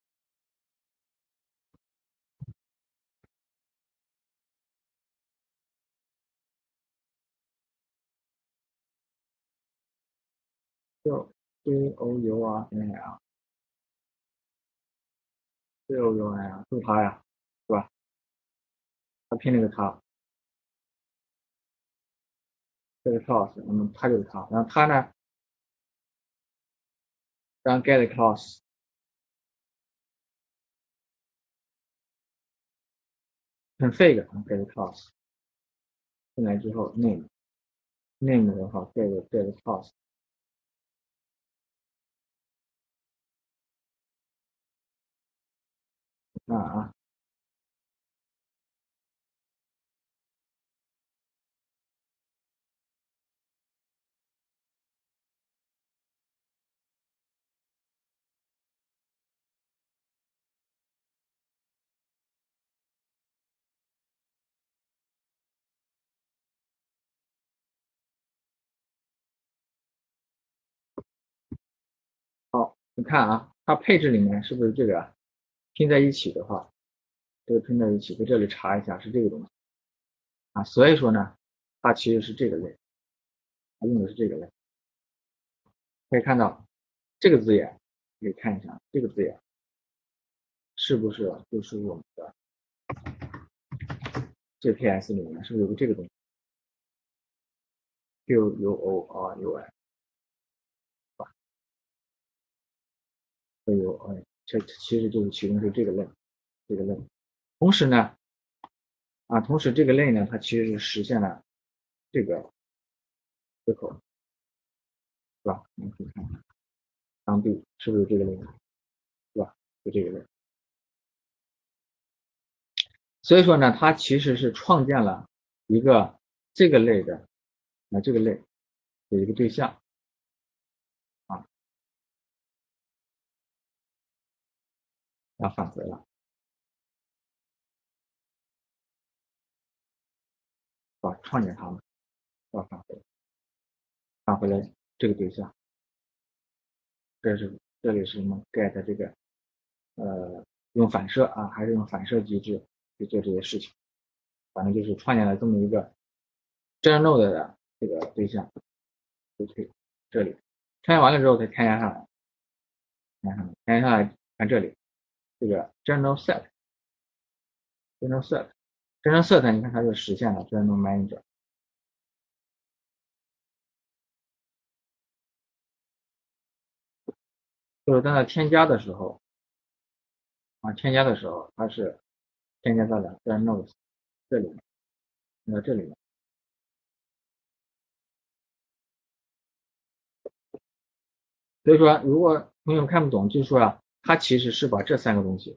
就 C O U R N L C O U N L 就是它呀，是吧？它拼了个它，这个 class，那么它就是它。然后它呢，让 get class config get class 进来之后 name name 的话 get get class 啊啊。 你看啊，它配置里面是不是这个啊拼在一起的话，这个拼在一起，在这里查一下是这个东西啊，所以说呢，它其实是这个类，它用的是这个类。可以看到这个字眼，可以看一下这个字眼是不是就是我们的 G P S 里面是不是有个这个东西 Q U O R U I 吧？Q U O R，这其实就是启动是这个类，这个类。同时呢，啊，同时这个类呢，它其实是实现了这个接口，是吧？我们可以看看当地是不是这个类，是吧？就这个类。所以说呢，它其实是创建了一个这个类的，啊，这个类的一个对象啊，然后返回了，是吧？创建它们，要返回，返回了这个对象。这是这里是什么 get 这个呃用反射啊，还是用反射机制去做这些事情？反正就是创建了这么一个 General 的这个对象，就可以这里创建完了之后再添加上来，添加上来，添加上来，看这里这个 General Set，General Set，General Set，你看它就实现了 General Manager，就是在那添加的时候啊，添加的时候它是添加到了 General 这里面，那这里面。所以说，如果朋友看不懂，就是说啊，它其实是把这三个东西，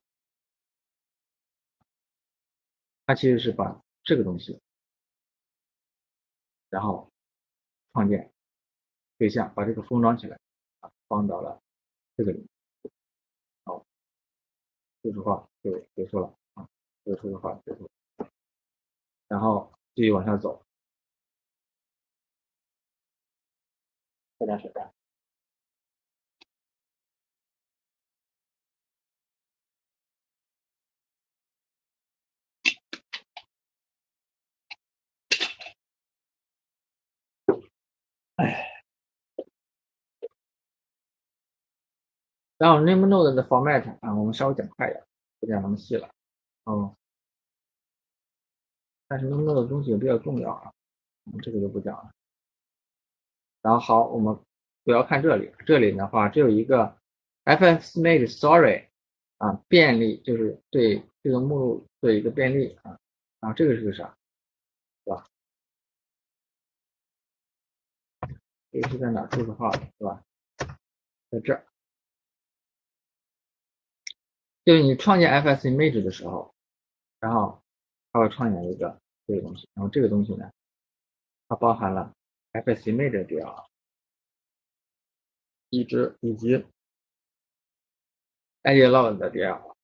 它其实是把这个东西，然后创建对象，把这个封装起来啊，放到了这个里面。好，这句话就结束了啊，这句话结束，然后继续往下走，喝点水。哎，然后 name node 的 format 啊，我们稍微讲快一点，不讲那么细了。嗯，但是 name node 的东西也比较重要啊，我们这个就不讲了。然后好，我们不要看这里，这里的话只有一个 fsmake story 啊，便利就是对这个目录做一个便利啊，然后这个是个啥，是吧？这个是在哪说的话，是吧？在这儿，就是你创建 fsimage 的时候，然后它会创建一个这个东西，然后这个东西呢，它包含了 fsimage 的 D L， 以及以及 idlog 的 D L，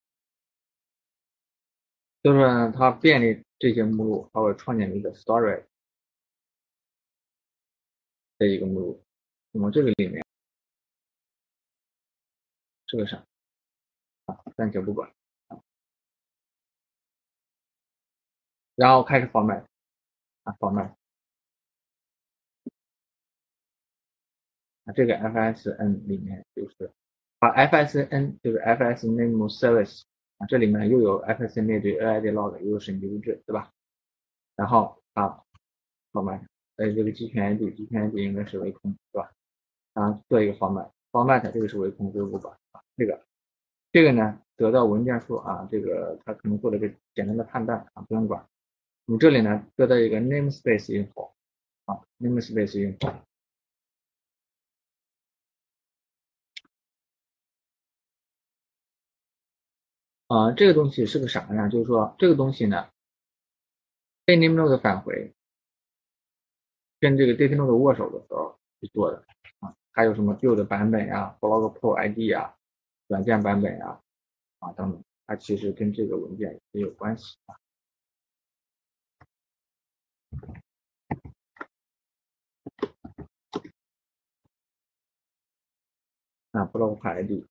就是说它便利这些目录，它会创建一个 story 的一个目录，那么这个里面是个啥？暂且不管，然后开始 format 啊 format 啊，这个 fsn 里面就是把 fsn 就是 fs name service 啊，这里面又有 fsimage idlog 又有审计物质，对吧？然后啊 format，呃这个集权 id 集权 id 应该是为空，对吧？然后做一个 format format 这个是为空，这个不管啊，这个这个呢得到文件数啊，这个它可能做了个简单的判断啊，不用管。你这里呢得到一个 namespace info 啊 namespace info。啊、呃这个东西是个啥呢？就是说这个东西呢，被 name node 返回跟这个 data node 握手的时候去做的啊，还有什么 build 版本呀、blog post I D 呀、软件版本呀啊等等，它其实跟这个文件也有关系啊。 啊 block I D。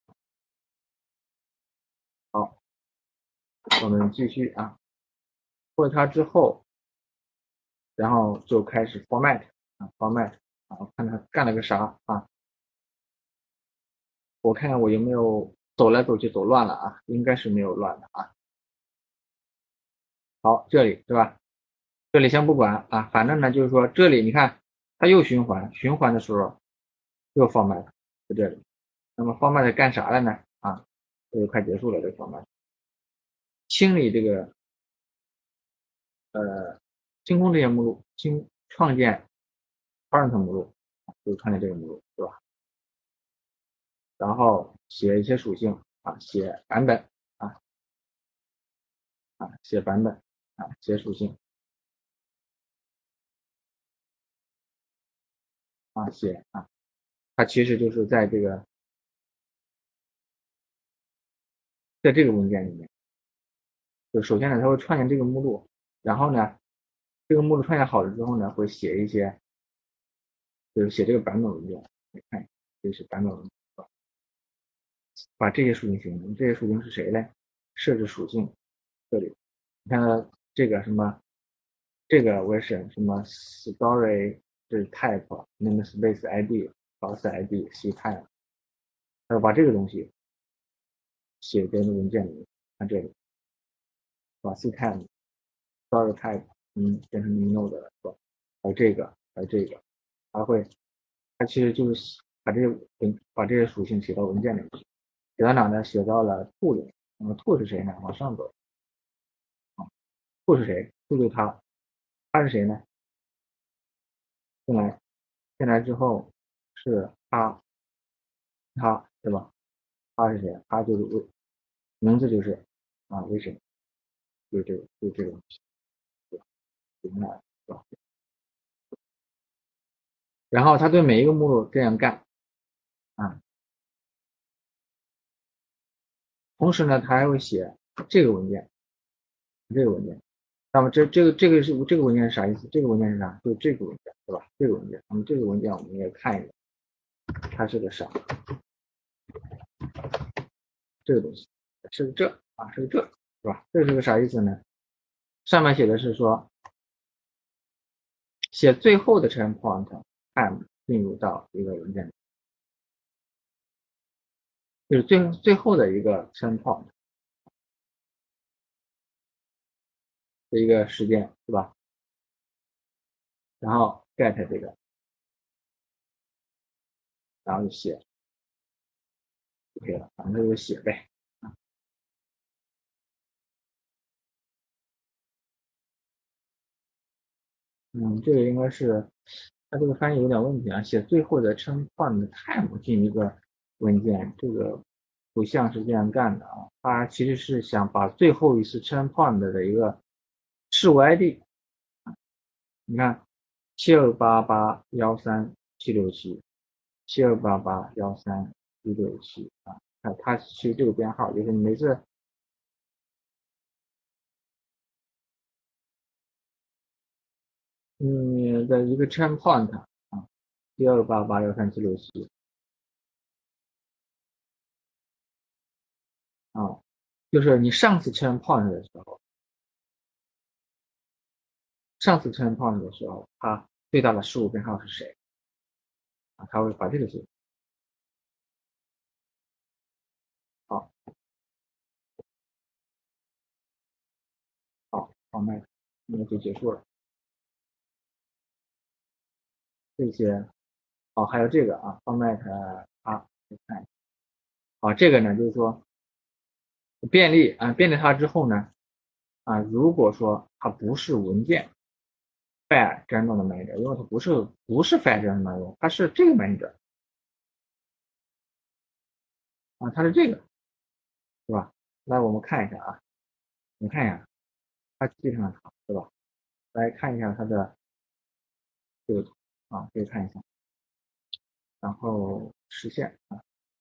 好，我们继续啊，过它之后，然后就开始 format 啊 format 啊，我看它干了个啥啊，我看看我有没有走来走去走乱了啊，应该是没有乱的啊。好，这里是吧？这里先不管啊，反正呢就是说这里你看它又循环，循环的时候又 format 在这里。那么 format 干啥了呢？啊，这就快结束了，这个 format 清理这个呃清空这些目录，清创建 parent 目录，就是创建这个目录，对吧？然后写一些属性啊，写版本啊啊，写版本啊，写属性啊，写啊，它其实就是在这个在这个文件里面，就首先呢，它会创建这个目录，然后呢，这个目录创建好了之后呢，会写一些，就是写这个版本文件，你看，这是版本文件，把这些属性形成，这些属性是谁呢？设置属性，这里，你看这个什么，这个我也是什么 story 这是 type namespace I D class I D C type， 还有把这个东西写在文件里面，看这里，把 C type story type 嗯变成 node 了，是吧？还有这个，还有这个，还会，它其实就是把这些文把这些属性写到文件里面去，写到哪呢？写到了 to 里面。那么 to 是谁呢？往上走啊 to 是谁？ to 就是它，它是谁呢？进来进来之后是他，他对吧？他是谁？他就是为名字就是啊，为谁？就是这个，就是这个东西，对吧？明白了，是吧？然后他对每一个目录这样干啊，同时呢，他还会写这个文件，这个文件。那么这这个这个是这个文件是啥意思？这个文件是啥？就是这个文件，对吧？这个文件，那么这个文件我们也看一下，它是个啥？这个东西是个这啊，是个这，是吧？这是个啥意思呢？上面写的是说，写最后的 chain point time 进入到一个文件，就是最最后的一个 chain point 的一个时间，是吧？然后 get 这个，然后就写就可以了，反正就写呗。嗯，这个应该是它这个翻译有点问题啊，写最后的 chain point time 进一个文件，这个不像是这样干的啊，它其实是想把最后一次 chain point 的一个事物 I D， 你看七二八八幺三七六七，七二八八幺三一六七啊，它它其实这个编号就是你每次嗯的一个 chain point 啊，七二八八幺三七六七啊，就是你上次 chain point 的时候，上次 chain point 的时候，它最大的事物编号是谁啊？它会把这个写好，好，好，那那就结束了。这些哦，还有这个啊，format 啊，看啊，这个呢就是说便利啊，便利它之后呢啊，如果说它不是文件 file 真正的 manager，因为它不是不是 file 真正的 manager，它是这个 manager 啊，它是这个是吧？来我们看一下啊，我们看一下它基本上好对吧？来看一下它的这个图啊，可以看一下，然后实现啊，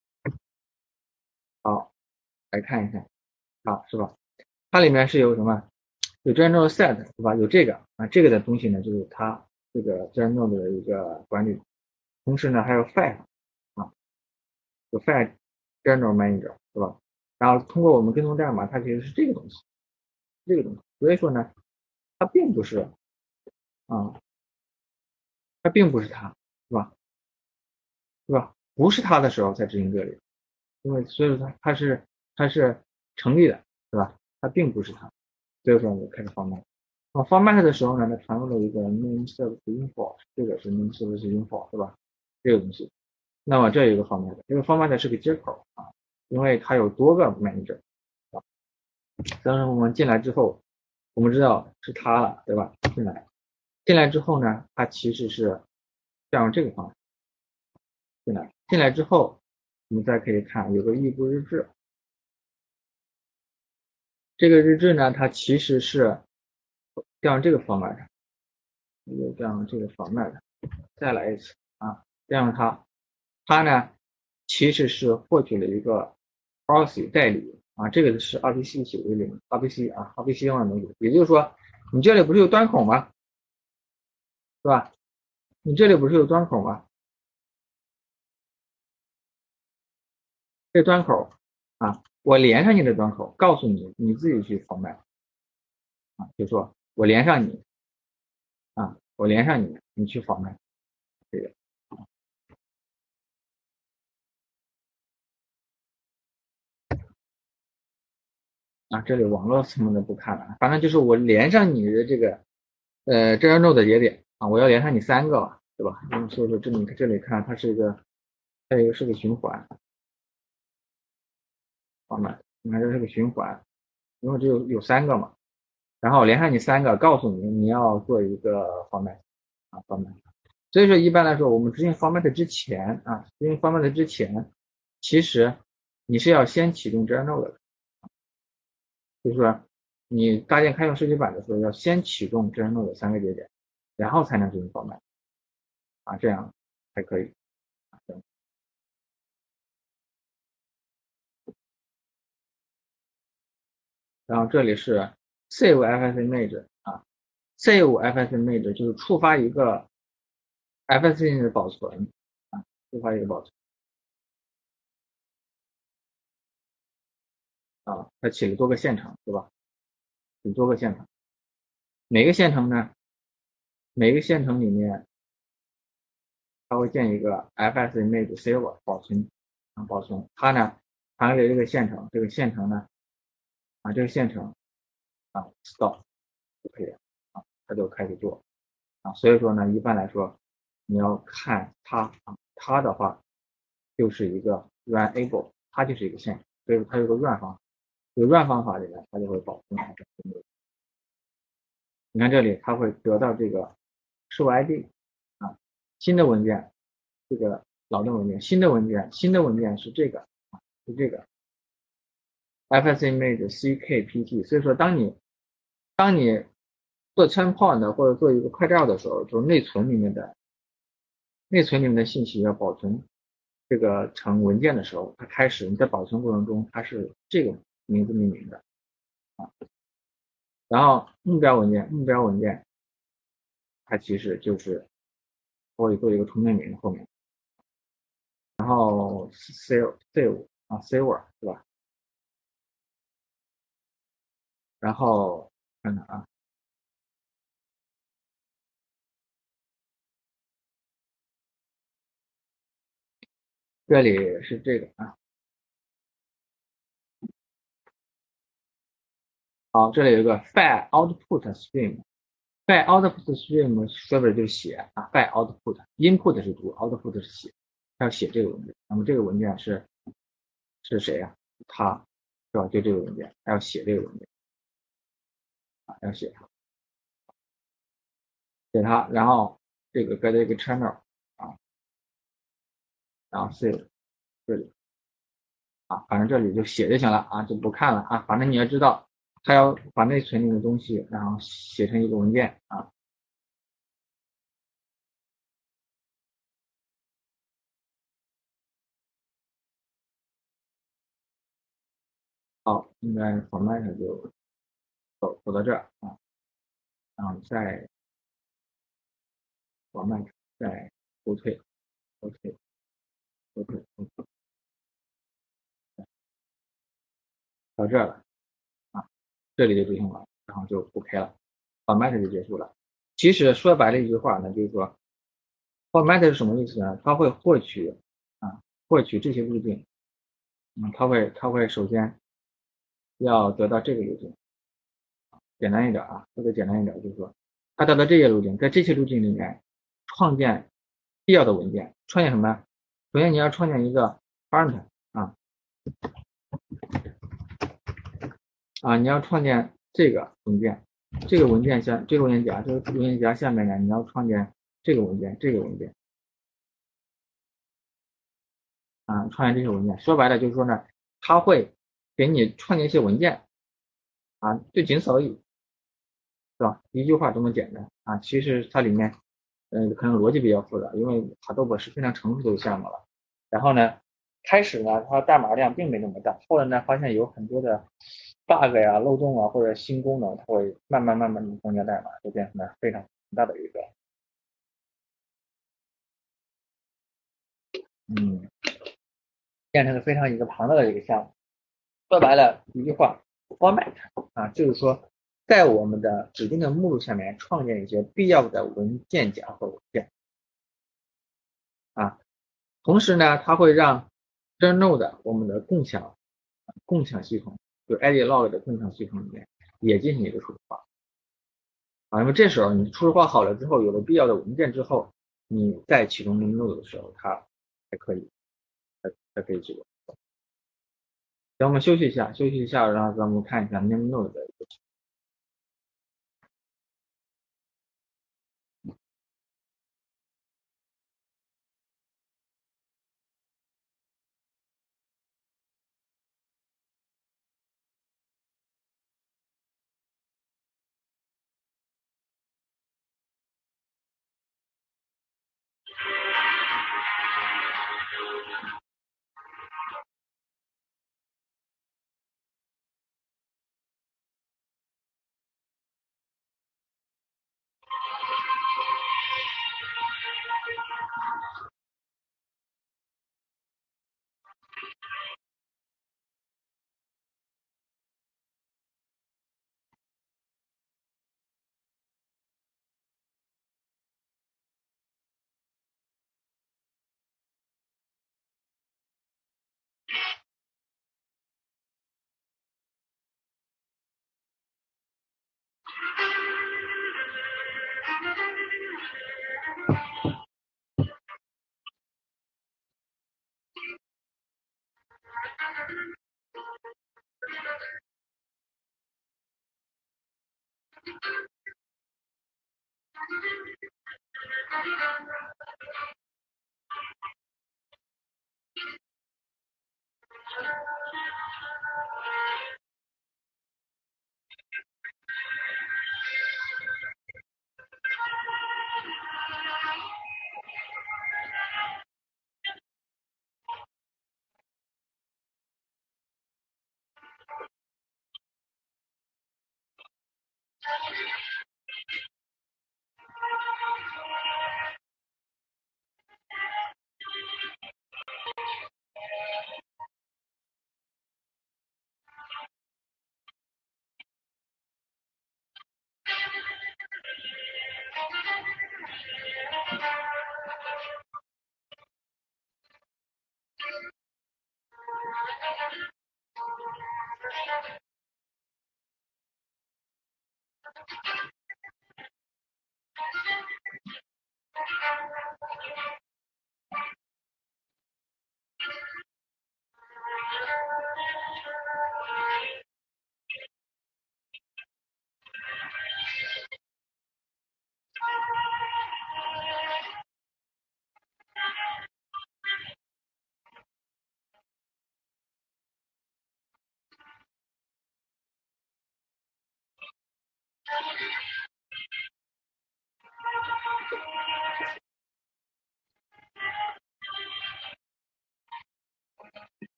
好，来看一下啊，是吧？它里面是有什么？有 general set 对吧？有这个啊，这个的东西呢，就是它这个 general 的一个管理，同时呢还有 file 啊， 有 file general manager 是吧？然后通过我们跟踪代码，它其实是这个东西，这个东西。所以说呢，它并不是啊，它并不是它，是吧？是吧？不是它的时候才执行这里，因为所以说它它是它是成立的，是吧？它并不是它，所以说我开始 format。啊，format 的时候呢，它常用的一个 name service import，这个是 name service import，是吧？这个东西。那么这有一个 format，这个 format 是个接口啊，因为它有多个 manager 啊。当然我们进来之后，我们知道是它了，对吧？进来进来之后呢，它其实是这样这个方式进来进来之后，我们再可以看有个异步日志，这个日志呢，它其实是这样这个 format，有这样这个 format，再来一次啊，这样它它呢其实是获取了一个 proxy 代理啊，这个是 R P C 九一零 R P C 啊 R P C 这样的东西，也就是说你这里不是有端口吗？是吧？你这里不是有端口吗？这端口啊，我连上你的端口，告诉你你自己去 format 啊，就说我连上你啊，我连上你，你去 format 这个啊，这里网络什么的不看了，反正就是我连上你的这个呃这张 node 的节点啊，我要连上你三个吧，对吧？嗯，所以说这里这里看它是一个它一个是个循环 format，你看这是个循环，因为只有有三个嘛，然后连上你三个，告诉你你要做一个 format 啊 format。所以说一般来说，我们执行 format 之前啊，执行 format 之前，其实你是要先启动 journal 的，就是说你搭建开源设计版的时候，要先启动 journal 的三个节点，然后才能执行 format 啊，这样才可以。然后这里是 save fs image 啊，save fs image 就是触发一个 fs image 的保存啊，触发一个保存啊，它起了多个线程，对吧？有多个线程，每个线程呢，每个线程里面它会建一个 fs image server 保存啊，保存它呢传给这个线程，这个线程呢啊这个线程啊 stop 就可以了啊，它就开始做啊，所以说呢一般来说你要看它啊，它的话就是一个 runable，它就是一个线程，所以它有个 run 方法，有 run 方法里面它就会保存它的。你看这里它会得到这个 show I D 啊，新的文件，这个老的文件，新的文件，新的文件是这个啊，是这个 fs image ckpt。所以说，当你当你做 turn point 或者做一个快照的时候，就是内存里面的内存里面的信息要保存这个成文件的时候，它开始你在保存过程中，它是这个名字命名的啊。然后目标文件，目标文件它其实就是会做一个重命名后面。然后 save save 啊 saver 是吧？然后看看啊，这里是这个啊，好，这里有一个 file output stream，file output stream 说白了就是写啊，file output input 是读，output 是写，它要写这个文件。那么这个文件是是谁呀、啊？它是吧？就这个文件，它要写这个文件啊，要写它，写它，然后这个 get 一个 channel 啊，然后 save 这里。啊，反正这里就写就行了啊，就不看了啊。反正你要知道，他要把内存里的东西，然后写成一个文件啊。好，应该 format 就走走到这儿啊，然后再 format 再后退，后退，后退，后退。 到这儿了啊，这里就执行完，然后就 OK 了 ，format 就结束了。其实说白了一句话呢，就是说 format 是什么意思呢？它会获取啊，获取这些路径，嗯，它会它会首先要得到这个路径，简单一点啊，说的简单一点，就是说它得到这些路径，在这些路径里面创建必要的文件，创建什么？首先你要创建一个 parent 啊啊，你要创建这个文件，这个文件下这个文件夹，这个文件夹下面呢，你要创建这个文件，这个文件啊，创建这些文件。说白了就是说呢，它会给你创建一些文件啊，就仅此而已，是吧？一句话这么简单啊，其实它里面嗯，可能逻辑比较复杂，因为 Hadoop 是非常成熟的一个项目了。然后呢，开始呢，它代码量并没那么大，后来呢，发现有很多的 bug 呀、漏洞啊或者新功能，它会慢慢慢慢的增加代码，就变成了非常大的一个，嗯，变成了非常一个庞大的一个项目。说白了一句话 ，format 啊，就是说在我们的指定的目录下面创建一些必要的文件夹和文件啊。同时呢，它会让 Node 我们的共享共享系统，就 Edilog 的共享系统里面也进行一个初始化啊。那么这时候你初始化好了之后，有了必要的文件之后，你再启动 Node 的时候，它才可以才才可以启动。行，我们休息一下，休息一下，然后咱们看一下 Node 的一个。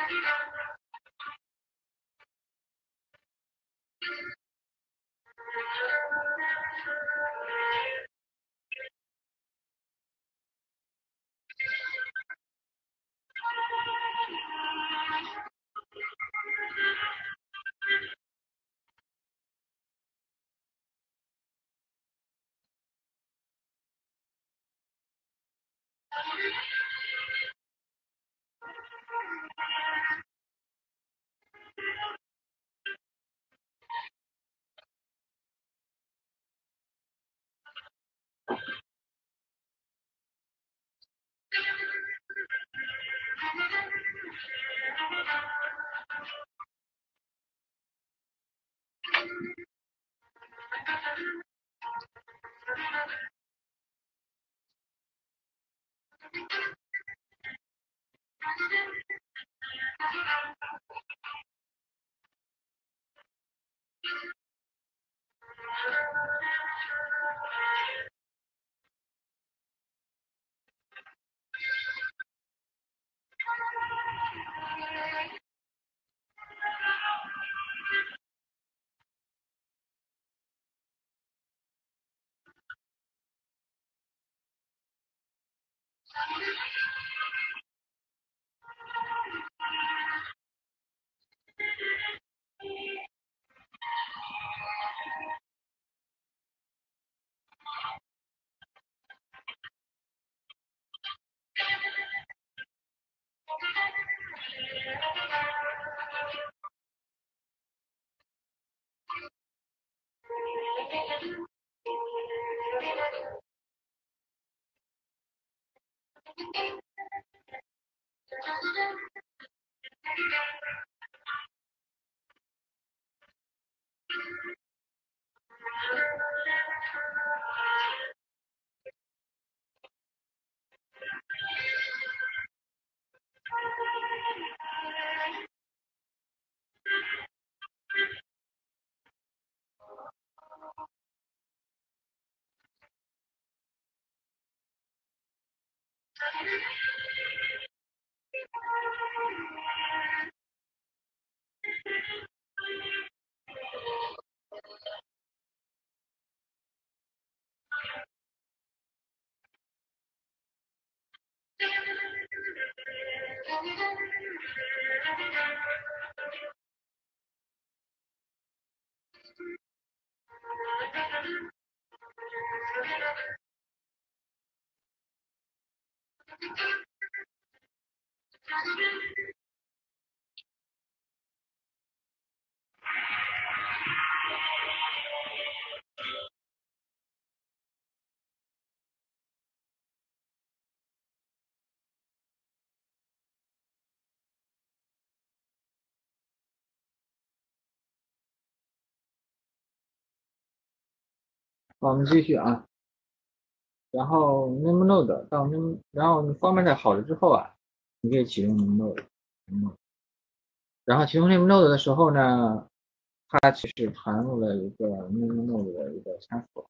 好，我们继续啊。然后 name node 到 name，然后 format 好了之后啊，你可以启动 name node。然后启动 name node 的时候呢，它其实传入了一个 name node 的一个参数。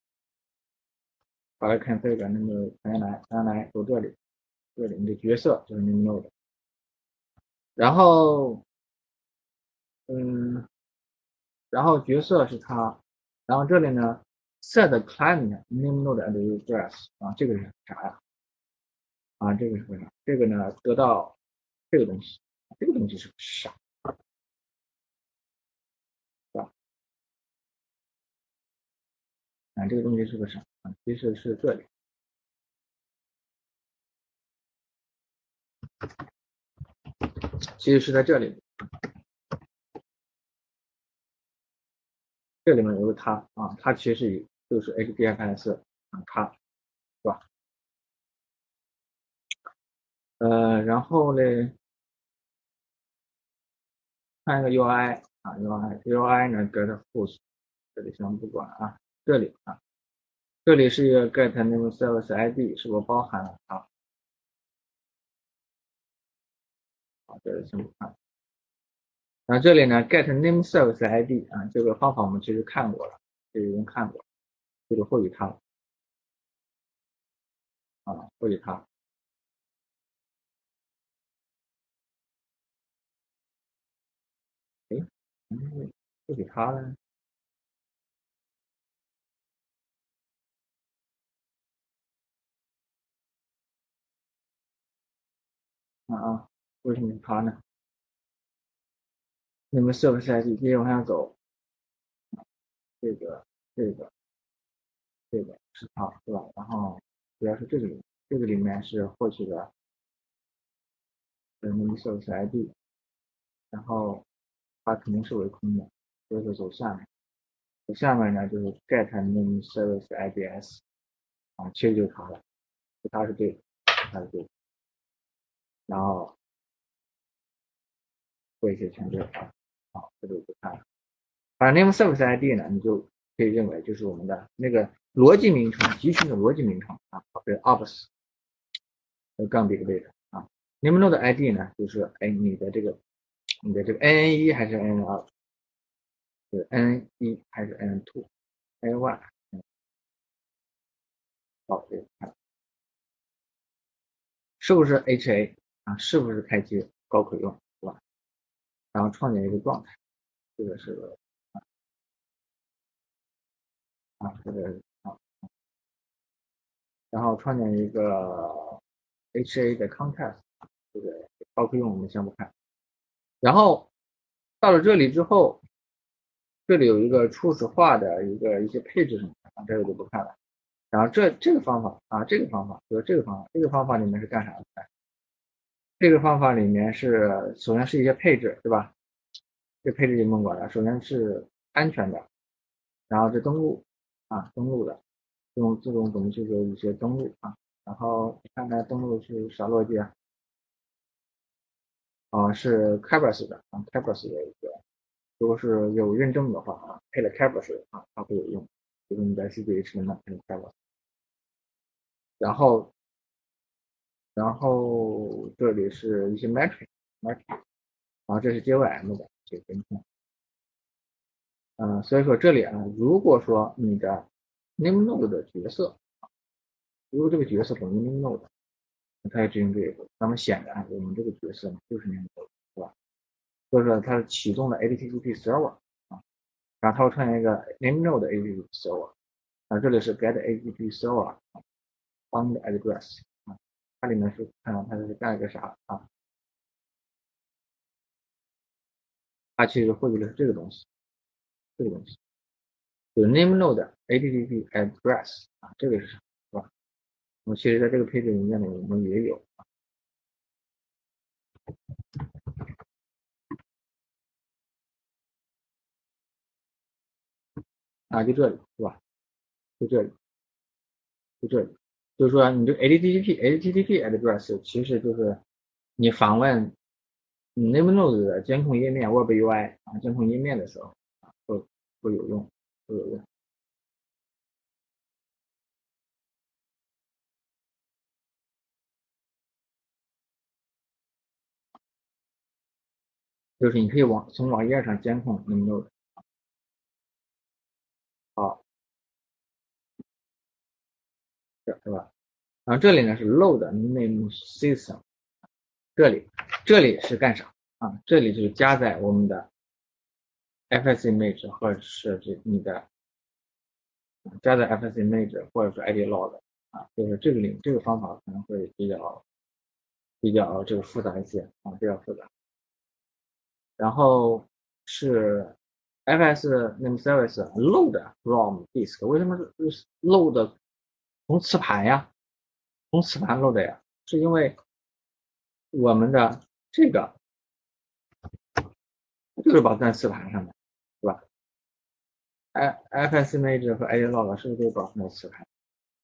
把它看这个那个传下来，传下来走这里，这里你的角色就是 name node。然后，嗯，然后角色是它，然后这里呢 set client name node address 啊，这个是啥呀？啊，这个是啥？这个呢得到这个东西，这个东西是个啥？是吧？啊，这个东西是个啥？啊，其实是这里，其实是在这里，这里面有个它啊，它其实就是 H D F S 啊，它是吧？呃，然后呢，看一个 U I 啊，U I U I 呢 get host， 这里先不管啊，这里啊，这里是一个 get name service I D， 是不是包含了啊？好，这里先不看。然后这里呢 get name service I D 啊，这个方法我们其实看过了，这已经看过，这个获取它啊，获取它。 嗯，不给他了啊啊，为什么是他呢？那么 service I D 继续往下走，这个这个这个是它是吧？然后主要是这个里这个里面是获取的呃那么 service I D，然后它肯定是为空的，所以说走下面，走下面呢就是 get name service I D S 啊，其实就是它了，它是对的，它是对的，然后做一些全对啊，好，这个就不看了。而 name service I D 呢，你就可以认为就是我们的那个逻辑名称，集群的逻辑名称啊，比如 ops 呃杠 big data 啊。name node I D 呢，就是哎你的这个你的这个 N N 一还是 N N 二，是 N N 一还是 N N 二 N N 一，嗯，好，这个看是不是 H A 啊？是不是开机高可用，是吧？然后创建一个状态，这个是啊，这个啊，然后创建一个 H A 的 context，这个高可用我们先不看。然后到了这里之后，这里有一个初始化的一个一些配置什么的，啊，这个就不看了。然后这这个方法啊，这个方法就是这个方法，这个方法里面是干啥的？这个方法里面是首先是一些配置，对吧？这配置就弄过了，首先是安全的，然后是登录啊，登录的，这种这种怎么去做一些登录啊？然后看看登录是啥逻辑啊？啊，是 Kerberos 的啊，Kerberos 的一个，如果是有认证的话啊，配了 Kerberos 啊，它会有用，就是你在 C D H 里面配 Kerberos，然后然后这里是一些 metric，metric，然后这是 J V M 的这个跟踪，嗯、呃，所以说这里啊，如果说你的 name node 的角色，如果这个角色等于 name node，它要执行这一步，那么显然我们这个角色呢就是 name node，是吧？所以说它是启动了 H T T P server 啊，然后它会创建一个 name node H T T P server，啊，这里是 get H T T P server on address 啊，它里面是看它是干一个啥啊？它其实获取的是这个东西，这个东西。有 name node H T T P address 啊，这个是啥，是吧？我们其实在这个配置文件里我们也有啊，就这里是吧？就这里，就这里，就是说你这 H T T P H T T P address 其实就是你访问 name node 的监控页面 Web U I 啊，监控页面的时候啊，会会有用，会有用。就是你可以网从网页上监控 name node 啊，是是吧？然后这里呢是 load name system。这里，这里是干啥啊？这里就是加载我们的 F S image 或者是这你的加载 F S image 或者是 I D log 啊，就是这个里这个方法可能会比较比较这个复杂一些啊，比较复杂。然后是 F S name service load from disk，为什么是 load 从磁盘呀？从磁盘 load 呀？是因为我们的这个就是保存在磁盘上的，是吧？F S image 和 I D log 是不是都保存在磁盘？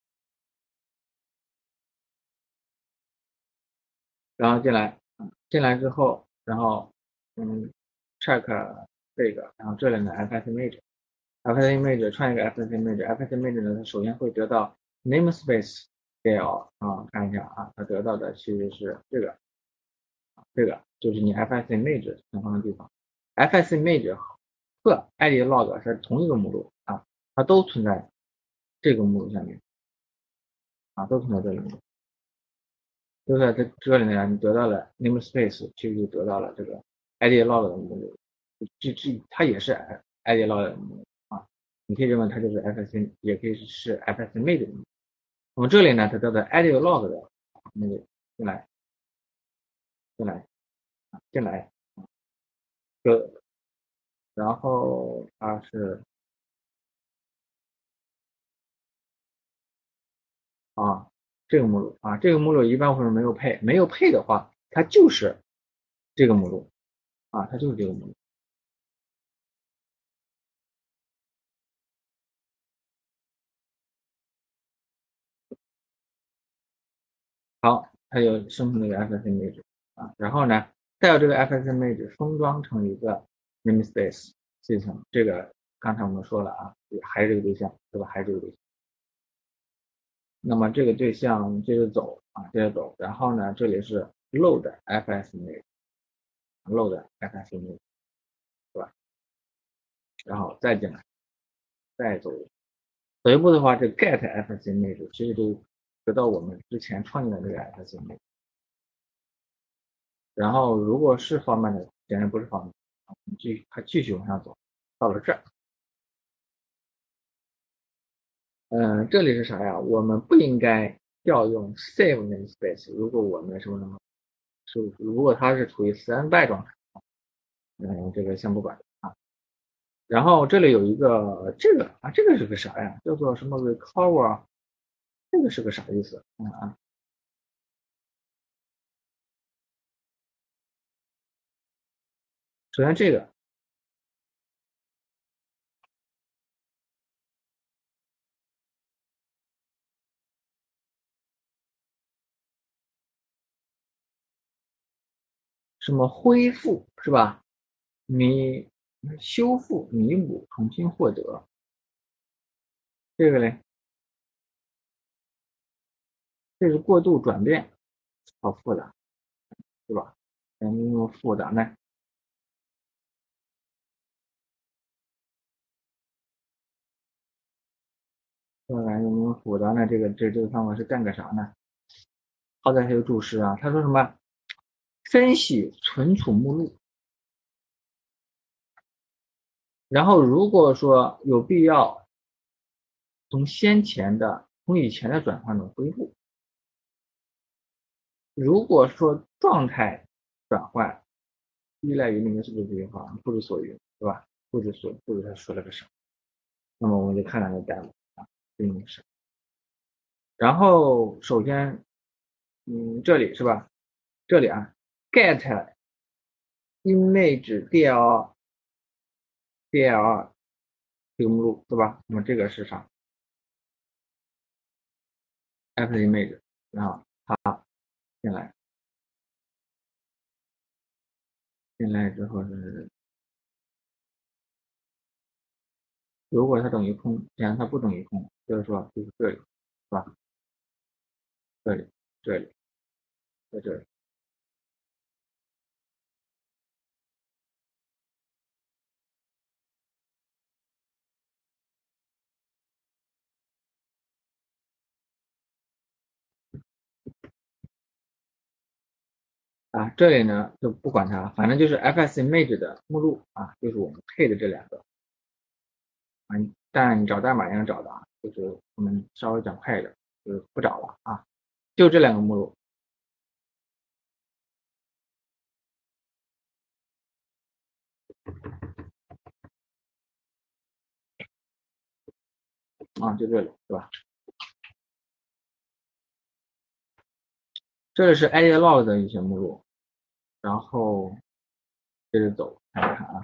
然后进来，进来之后，然后嗯 check 这个，然后这里呢 F S image，F S image 创一个 F S image，F S image 呢它首先会得到 namespace scale 啊，看一下啊，它得到的其实是这个，这个就是你 F S image 存放的地方，F S image 和 I D log 是同一个目录啊，它都存在这个目录下面啊，都存在这里面。就在这这里呢，你得到了 namespace，其实就得到了这个 I D log 的目录。 这这它也是 I D log 的目录啊，你可以认为它就是 F S M， 也可以是 F S Image 的目录。那么这里呢，它叫做 I D log 的那个进来进来进来，就然后它是啊这个目录啊，这个目录一般会是没有配，没有配的话，它就是这个目录啊，它就是这个目录。好，它就生成了一个 F S Image 啊，然后呢，再有这个 F S Image 封装成一个 namespace 系统，这个刚才我们说了啊，还是这个对象，对吧？还是这个对象。那么这个对象接着走啊，接着走，然后呢，这里是 load F S Image，load F S Image，对吧？然后再进来，再走，走一步的话，这 get F S Image 其实就得到我们之前创建的这个 F S Image。然后如果是 format 的，显然不是 format，继续还继续往上走，到了这儿，嗯，这里是啥呀？我们不应该调用 save namespace，如果我们什么什么，是如果它是处于 standby 状态，嗯，这个先不管啊。然后这里有一个这个啊，这个是个啥呀？叫做什么 recover， 这个是个啥意思？嗯啊，首先这个什么恢复是吧？弥修复、弥补、重新获得，这个嘞，这是过渡转变，好复杂，是吧？怎么那么复杂呢？这玩意有没有复杂呢？这个这这个方法是干个啥呢？好在还有注释啊，他说什么？分析存储目录，然后如果说有必要，从先前的从以前的转换中恢复。如果说状态转换依赖于那个数字句号，不知所云，对吧？不知所不知他说了个啥，那么我们就看两个代码啊，对应是。然后首先，嗯，这里是吧？这里啊，get image dl dl 这个目录，对吧？那么这个是啥 ？F image，然后它进来，进来之后是，如果它等于空，既然它不等于空，就是说就是这里，是吧？这里，这里，在这里。啊，这里呢就不管它，反正就是 F S Image 的目录啊，就是我们配的这两个啊，但你找代码也能找到啊，就是我们稍微讲快一点，就是不找了啊，就这两个目录啊，就这里是吧？这里是 edit log 的一些目录，然后接着走看一看啊，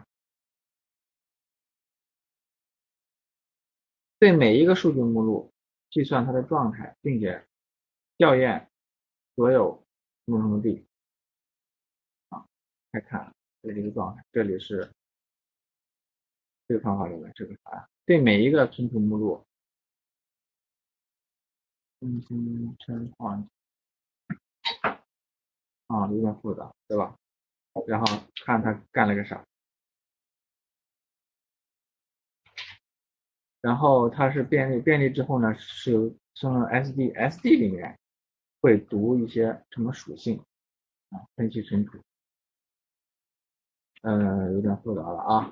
对每一个数据目录计算它的状态，并且校验所有什么什么地啊，再看这是一个状态，这里是这个方法里面这个啥呀？对每一个存储目录更新称换啊，有点复杂，对吧？然后看他干了个啥，然后它是便利，便利之后呢是由生成 S D，S D 里面会读一些什么属性啊，分析存储， 嗯，有点复杂了啊。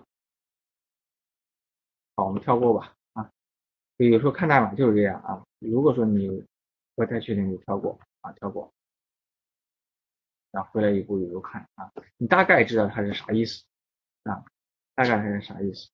好，我们跳过吧啊。有时候看代码就是这样啊。如果说你不太确定，就跳过啊，跳过，然后回来一步一步看啊，你大概知道它是啥意思啊，大概它是啥意思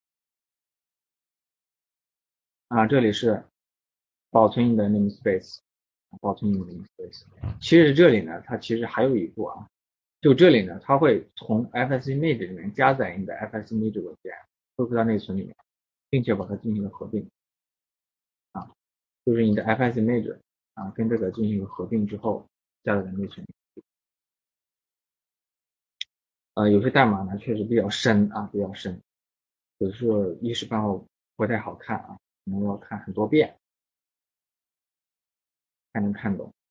啊。这里是保存你的 namespace，保存你的 namespace。其实这里呢，它其实还有一步啊，就这里呢，它会从 fsimage 里面加载你的 fsimage 文件，恢复到内存里面，并且把它进行了合并啊，就是你的 fsimage 啊跟这个进行一个合并之后，加载在内存里。呃，有些代码呢确实比较深啊，比较深，有时候一时半会不太好看啊，可能要看很多遍才能看懂。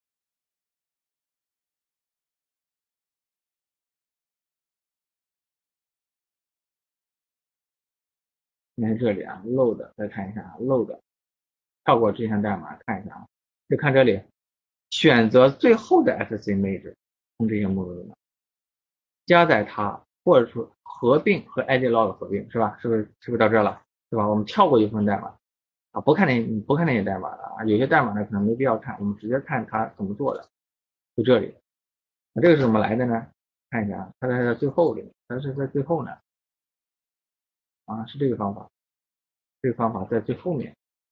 你看这里啊，load 再看一下啊，load 跳过这项代码看一下啊，就看这里，选择最后的 fsimage 从这些目录里面加载它，或者说合并和 edit-log 合并，是吧？是不是是不是到这了？对吧？我们跳过一部分代码啊，不看那不看那些代码了啊，有些代码呢可能没必要看，我们直接看它怎么做的，就这里。那这个是怎么来的呢？看一下啊，它在最后里，它是在最后呢啊，是这个方法，这个方法在最后面，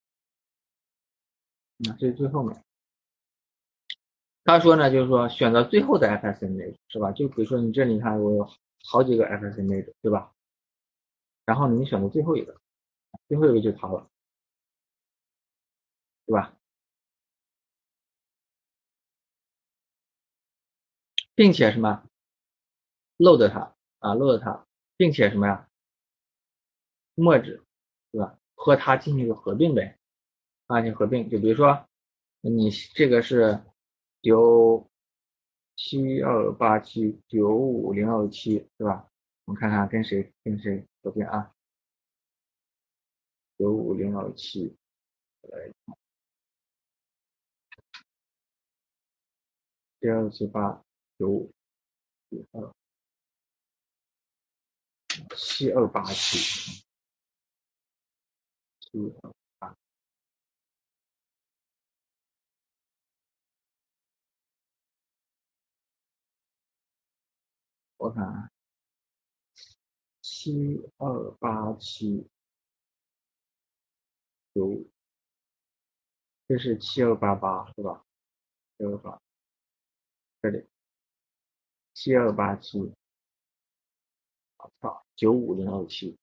啊，这是最后面。他说呢，就是说选择最后的 fsimage 是吧？就比如说你这里看我有好几个 fsimage 对吧？然后你选择最后一个，最后一个就它了，对吧？并且什么 load 它啊 load 它，并且什么呀 merge 对吧？和它进行一个合并呗，啊，进行合并，就比如说你这个是九七二八七九五零二七对吧？我们看看跟谁跟谁合并啊？九五零二七，来七二七八九五二七二八七七二八，我看啊，七二八七九五，这是七二八八是吧？七二八，这里七二八七，操，九五零二七，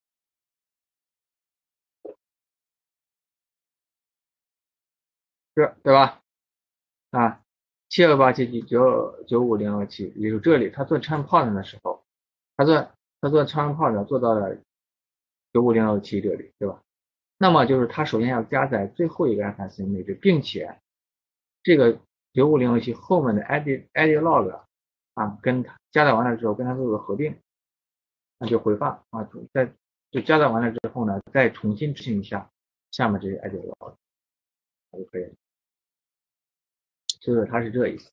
是对吧？啊，七二八七九九五零二七，也就这里，他做 transport 的时候，他做他做 transport 做到了九五零二七这里，对吧？那么就是他首先要加载最后一个 fsimage，并且这个九五零二七后面的 edit edit log 啊，跟它加载完了之后，跟它做个合并，那就回放啊，在就加载完了之后呢，再重新执行一下下面这些 edit log 就可以了。就是它是这意思。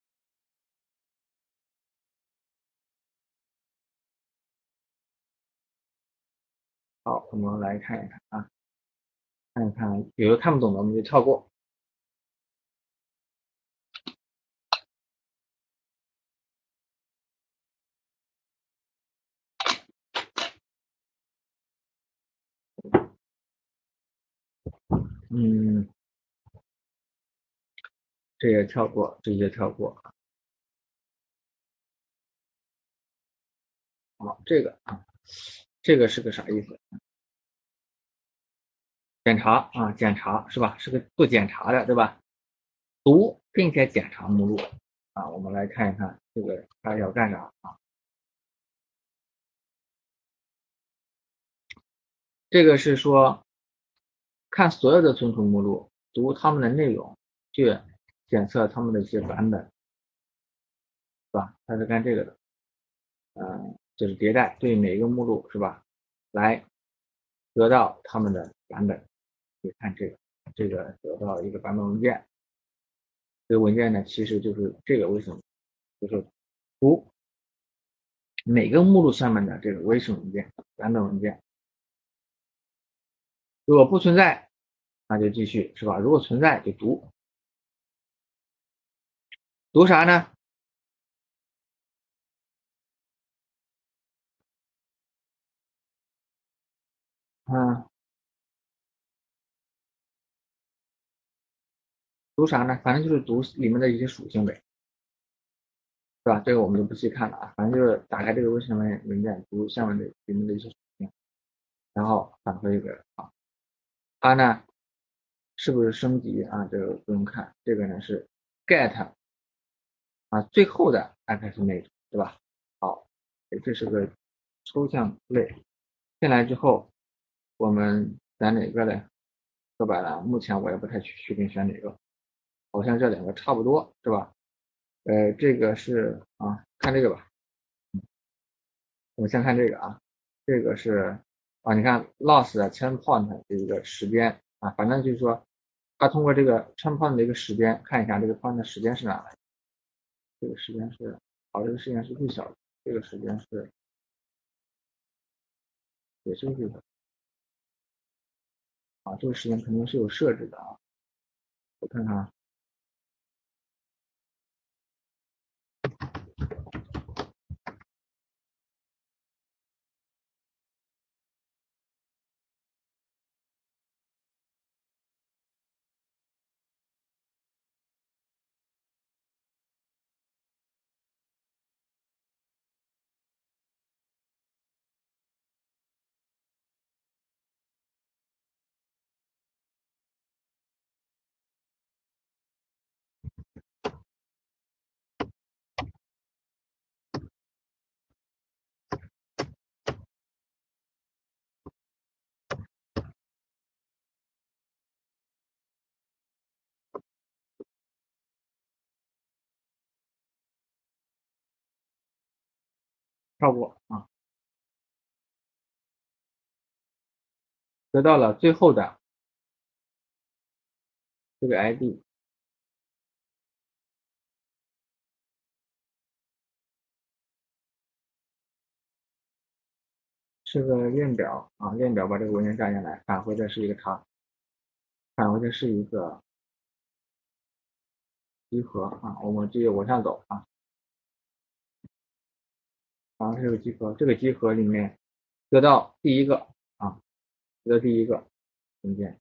好，我们来看一看啊，看一看有的看不懂的我们就跳过。嗯，这也跳过，这些跳过。好，这个啊，这个是个啥意思？检查啊，检查是吧？是个做检查的，对吧？读并且检查目录啊，我们来看一看这个它要干啥啊？这个是说看所有的存储目录，读它们的内容，去检测它们的一些版本，是吧？它是干这个的，嗯，就是迭代对每一个目录是吧？来得到它们的版本，你看这个，这个得到一个版本文件，这个文件呢其实就是这个为什么？就是读每个目录上面的这个微信文件、版本文件，如果不存在，那就继续是吧？如果存在就读，读啥呢？嗯，读啥呢？反正就是读里面的一些属性呗，是吧？这个我们就不细看了啊，反正就是打开这个微信文文件，读下面的里面的一些属性，然后返回一个啊，它呢是不是升级啊？这个不用看，这个呢是 get 啊最后的 access image 对吧？好，这是个抽象类，进来之后我们选哪个呢？说白了，目前我也不太去确定选哪个，好像这两个差不多是吧？呃，这个是啊，看这个吧，我们先看这个啊，这个是啊，你看 loss 的 turn point 的一个时间啊，反正就是说，它通过这个 turn point 的一个时间，看一下这个 point 的时间是哪来，这个时间是，好，这个时间是最小的，这个时间是也是最小的啊，这个时间肯定是有设置的啊，我看看啊，跳过啊，得到了最后的这个 I D。是个链表啊，链表把这个文件占下来，返回的是一个它，返回的是一个集合啊，我们继续往下走啊，然后是个集合，这个集合里面得到第一个啊，得到第一个文件，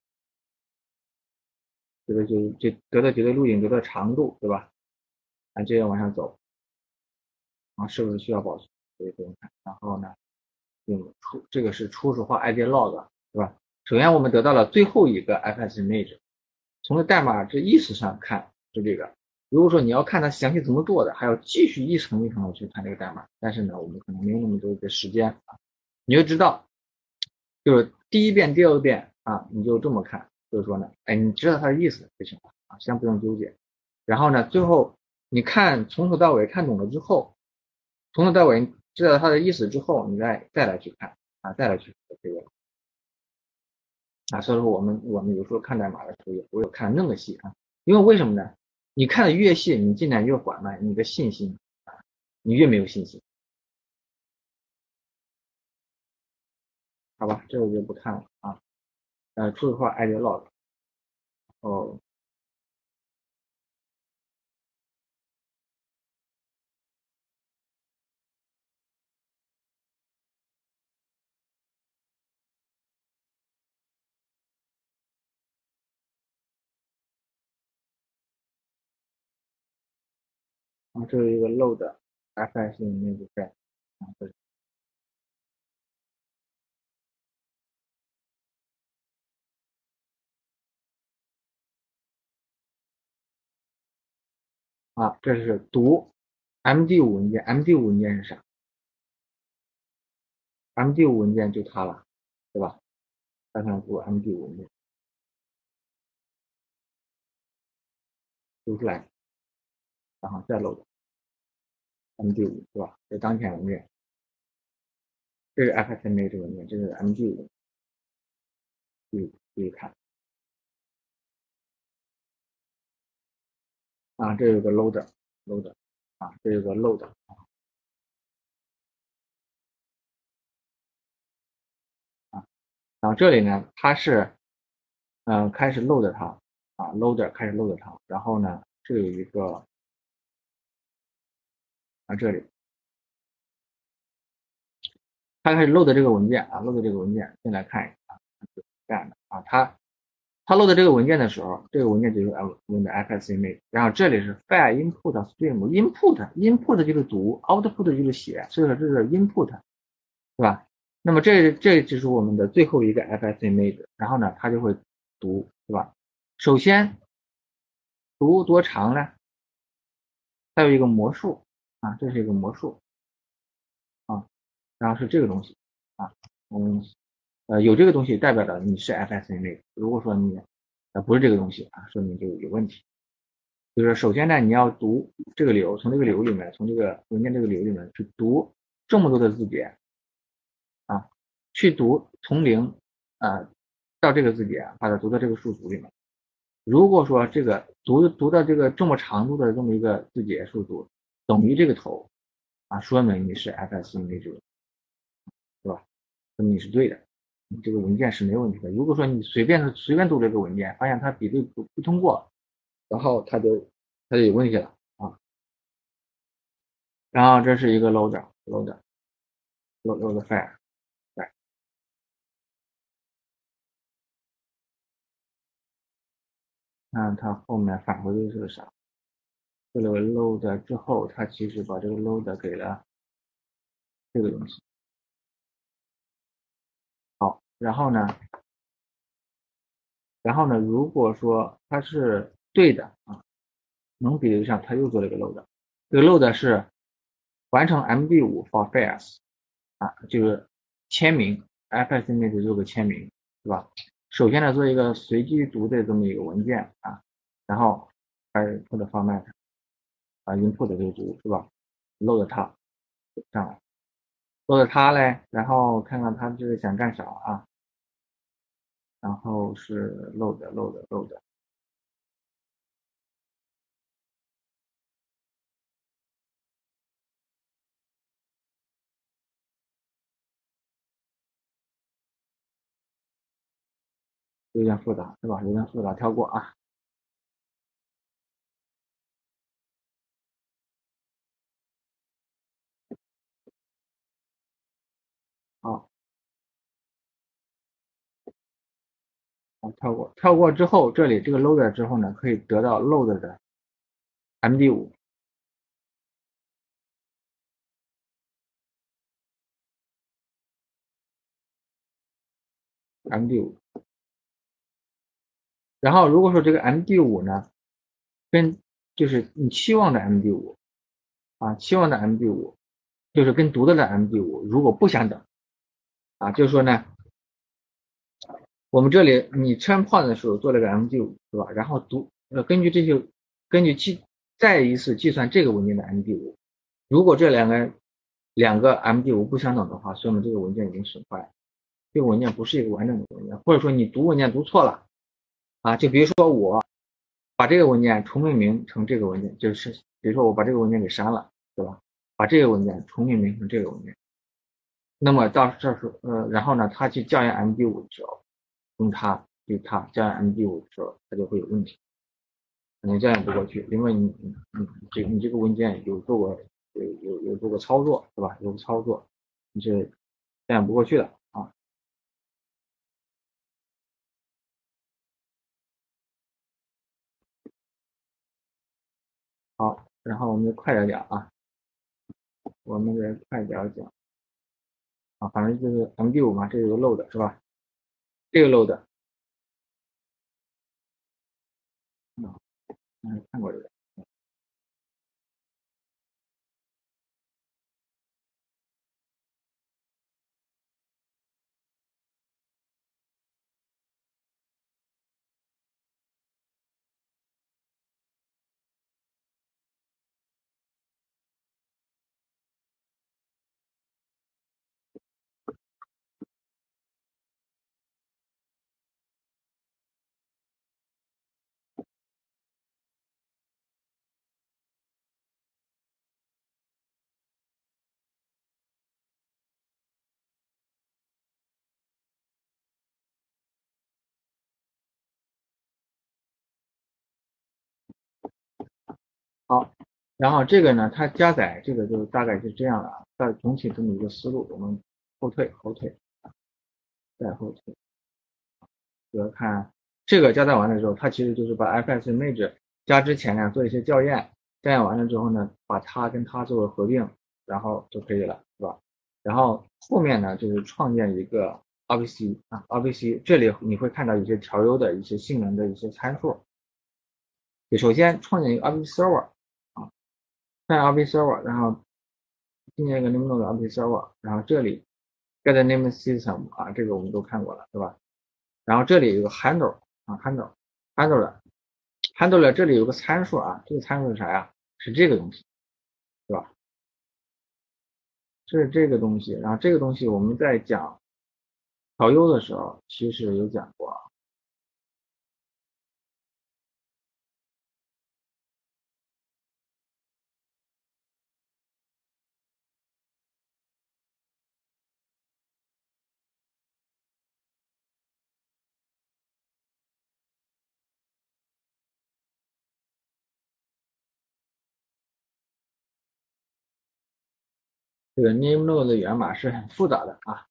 得到就就得到绝对录影，得到长度，对吧？啊，接着往下走啊，是不是需要保存？可以不用看，然后呢，用初这个是初始化 I D log，对吧？首先我们得到了最后一个 fs image，从这代码这意思上看是这个。如果说你要看它详细怎么做的，还要继续一层一层的去看这个代码，但是呢，我们可能没有那么多的时间啊。你就知道，就是第一遍、第二遍啊，你就这么看，就是说呢，哎，你知道它的意思就行了啊，先不用纠结。然后呢，最后你看从头到尾看懂了之后，从头到尾知道它的意思之后，你再再来去看啊，再来去这个啊，所以说我们我们有时候看代码的时候也不会看那么细啊，因为为什么呢？你看的越细，你进展越缓慢，你的信心啊，你越没有信心，好吧？这个就不看了啊。呃，初始化 I D log，哦，啊，这是一个 load fs image set 啊，这啊，这是读 M D 五文件，M D 五文件是啥？M D 五文件就它了，对吧？看看读 M D 五文件，读出来，然后再 load M D 五，对吧？这当前文件，这是 fs image 文件，这是 M D 五，继续继续看啊，这有个 loader，loader 啊，这有个 load。 然后这里呢，它是嗯、呃开始 load 它啊，loader 开始 load 它，然后呢，这有一个啊这里它开始 load 这个文件啊，load 这个文件，先来看一下啊，是这样的啊，它它 load 这个文件的时候，这个文件就是我们的 fs image，然后这里是 file input stream，input input 就是读，output 就是写，所以说这是 input，是吧？那么这这就是我们的最后一个 fs image，然后呢，它就会读，是吧？首先读多长呢？它有一个魔数啊，这是一个魔数啊，然后是这个东西啊，嗯，呃，有这个东西代表着你是 fs image，如果说你呃不是这个东西啊，说明就有问题。就是首先呢，你要读这个流，从这个流里面，从这个文件这个流里面去读这么多的字节啊，去读从零啊到这个字节，把它读到这个数组里面。如果说这个读读到这个这么长度的这么一个字节数组等于这个头啊，说明你是 fs image，是吧？说明你是对的，你这个文件是没有问题的。如果说你随便随便读这个文件，发现它比对不不通过，然后它就它就有问题了啊。然后这是一个 loader loader load load file， 对，看它后面返回的是个啥？这个 load 之后，它其实把这个 load 给了这个东西。好，然后呢，然后呢，如果说它是对的啊，能比得上，它又做了一个 load， 这个 load 是完成 M D 五 for files 啊，就是签名 ，fs image 做个签名，是吧？首先呢，做一个随机读的这么一个文件啊，然后开始 put format 啊 input 这个读是吧 ？load 它上来，load 它嘞，然后看看它这个想干啥啊？然后是 load load load，有点复杂是吧？有点复杂，跳过啊。好，好跳过，跳过之后，这里这个 load 之后呢，可以得到 load 的 M D 五 M D 五，然后如果说这个 M D 五呢，跟就是你期望的 M D 五啊，期望的 M D 五就是跟读的的 M D 五如果不相等啊，就是说呢，我们这里你 turn point 的时候做了个 M D 五是吧？然后读呃根据这些根据计再一次计算这个文件的 M D 五，如果这两个两个 M D 五不相等的话，说明这个文件已经损坏了，这个文件不是一个完整的文件，或者说你读文件读错了啊，就比如说我把这个文件重命名成这个文件，就是比如说我把这个文件给删了，对吧？把这个文件重命名成这个文件，那么到这时候呃，然后呢，他去校验 M D 五的时候，用它对它校验 M D 五的时候，它就会有问题，可能校验不过去，因为你你你这你这个文件有做过有有有做过操作，是吧？有操作，你是校验不过去的啊。好，然后我们就快点讲啊，我们得快点讲啊，反正就是 M D 五嘛，这有个 load 是吧？这个 load，嗯，嗯看过这个。 然后这个呢，它加载这个就大概是这样的啊，大总体这么一个思路，我们后退后退再后退，主要看这个加载完了之后，它其实就是把 F S Image 加之前呢做一些校验，校验完了之后呢，把它跟它做个合并，然后就可以了，是吧？然后后面呢就是创建一个 R P C 啊 ，R P C 这里你会看到一些调优的一些性能的一些参数。首先创建一个 R P C server 啊，创建 R P C server，然后新建一个 name node R P C server，然后这里 get name system 啊，这个我们都看过了，对吧？然后这里有个 handle 啊 handle handle handle 这里有个参数啊，这个参数是啥呀？是这个东西，对吧？这是这个东西，然后这个东西我们在讲调优的时候其实有讲过啊。这个 name node 的源码是很复杂的啊。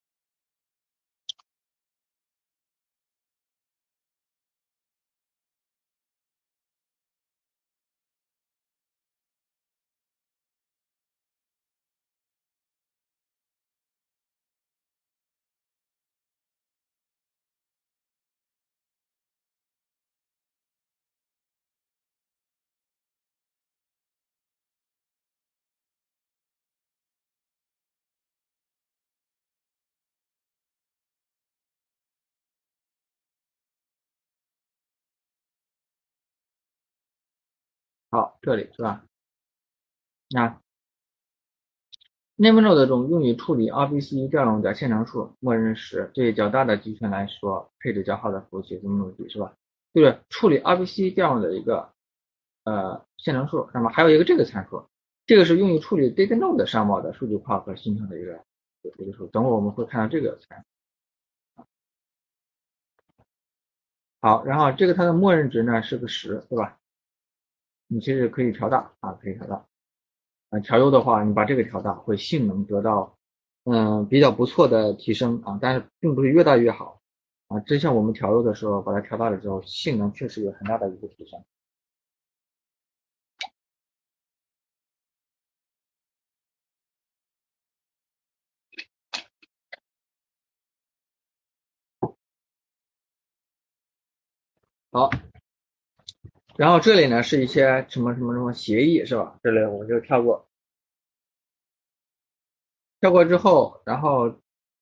好，这里是吧？那 name node 中用于处理 R P C 调用的线程数，默认十。对于较大的集群来说，配置较好的服务器这么努力是吧？就是处理 R P C 调用的一个呃线程数。那么还有一个这个参数，这个是用于处理 data node 上报的数据块和形成的一个一个数。等会儿我们会看到这个参数。好，然后这个它的默认值呢是个十，对吧？你其实可以调大啊，可以调大。啊，调优的话，你把这个调大，会性能得到嗯、呃比较不错的提升啊，但是并不是越大越好啊。真像我们调优的时候，把它调大了之后，性能确实有很大的一个提升。好，然后这里呢是一些什么什么什么协议是吧？这里我们就跳过，跳过之后，然后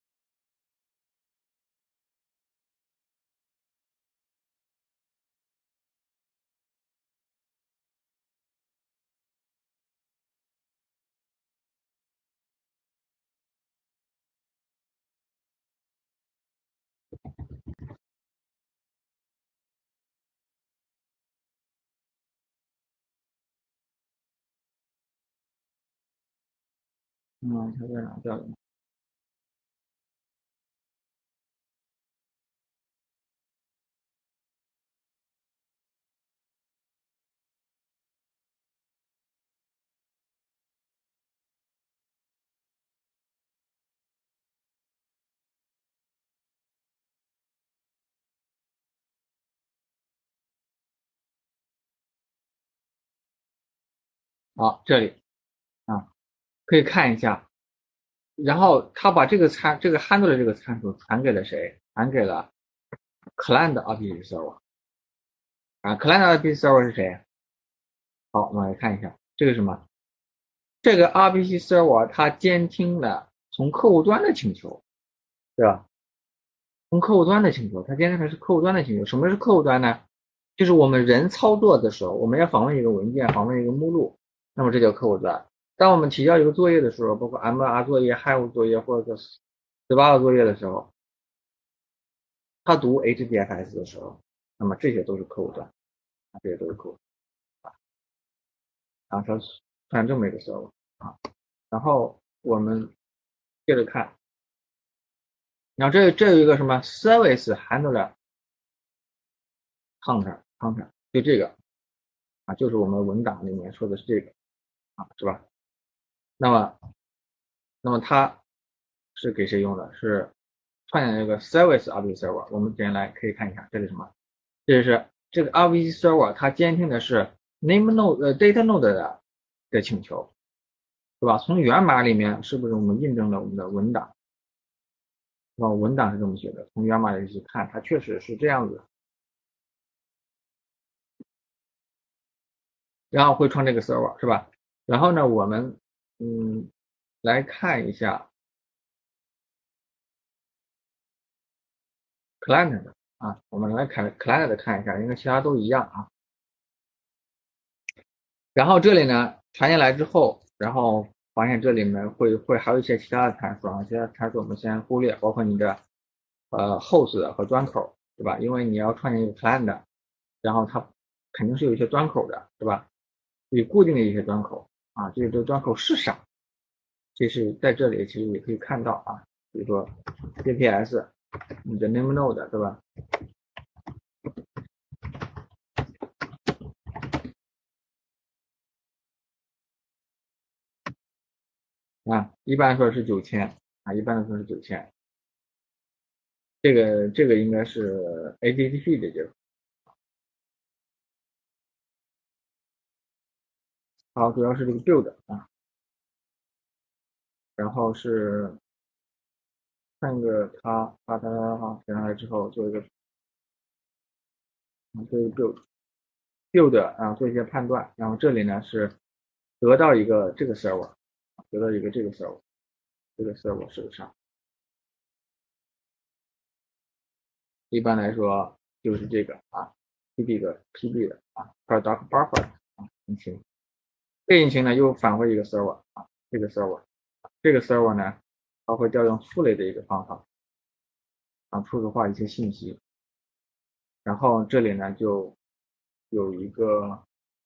嗯，它在哪掉的？好，这里啊，可以看一下。然后他把这个参这个 handle 的这个参数传给了谁？传给了 client R P C server 啊，client R P C server 是谁？好，我们来看一下，这个什么？这个 R P C server 它监听了从客户端的请求，对吧？从客户端的请求，它监听的是客户端的请求。什么是客户端呢？就是我们人操作的时候，我们要访问一个文件，访问一个目录，那么这叫客户端。当我们提交一个作业的时候，包括 M R 作业、Hive 作业或者 Spark 作业的时候，它读 H D F S 的时候，那么这些都是客户端，啊，这些都是客户端啊，然后它算这么一个 server 啊，然后我们接着看。然后这这有一个什么 service handler counter counter，就这个啊，就是我们文档里面说的是这个。 啊，是吧？那么，那么它是给谁用的？是创建这个 Service R V C Server。我们接下来可以看一下，这是什么？这就是这个 R V C Server，它监听的是 Name Node 呃 Data Node 的的请求，对吧？从源码里面是不是我们印证了我们的文档？是吧？文档是这么写的，从源码里去看，它确实是这样子。然后会创这个 server 是吧？然后呢，我们嗯来看一下 client 的啊，我们来看 client 的看一下，因为其他都一样啊。然后这里呢传进来之后，然后发现这里面会会还有一些其他的参数啊，其他参数我们先忽略，包括你的呃 host 和端口，对吧？因为你要创建一个 client，然后它肯定是有一些端口的，对吧？有固定的一些端口啊，这个端口是啥？其实在这里其实也可以看到啊，比如说 D P S， 你的 name node 对吧？啊，一般说是九千啊，一般说是九千。这个这个应该是 H T T P 的接口。好，主要是这个 build 啊，然后是看一个它把它啊写上来之后做一个做一个 build build 啊做一些判断，然后这里呢是得到一个这个 server， 得到一个这个 server， 这个 server 是个啥？一般来说就是这个啊 P B 的 P B 的啊 product buffer 啊引擎，这个引擎呢又返回一个 server 啊，这个 server， 这个 server 呢它会调用父类的一个方法啊初始化一些信息，然后这里呢就有一个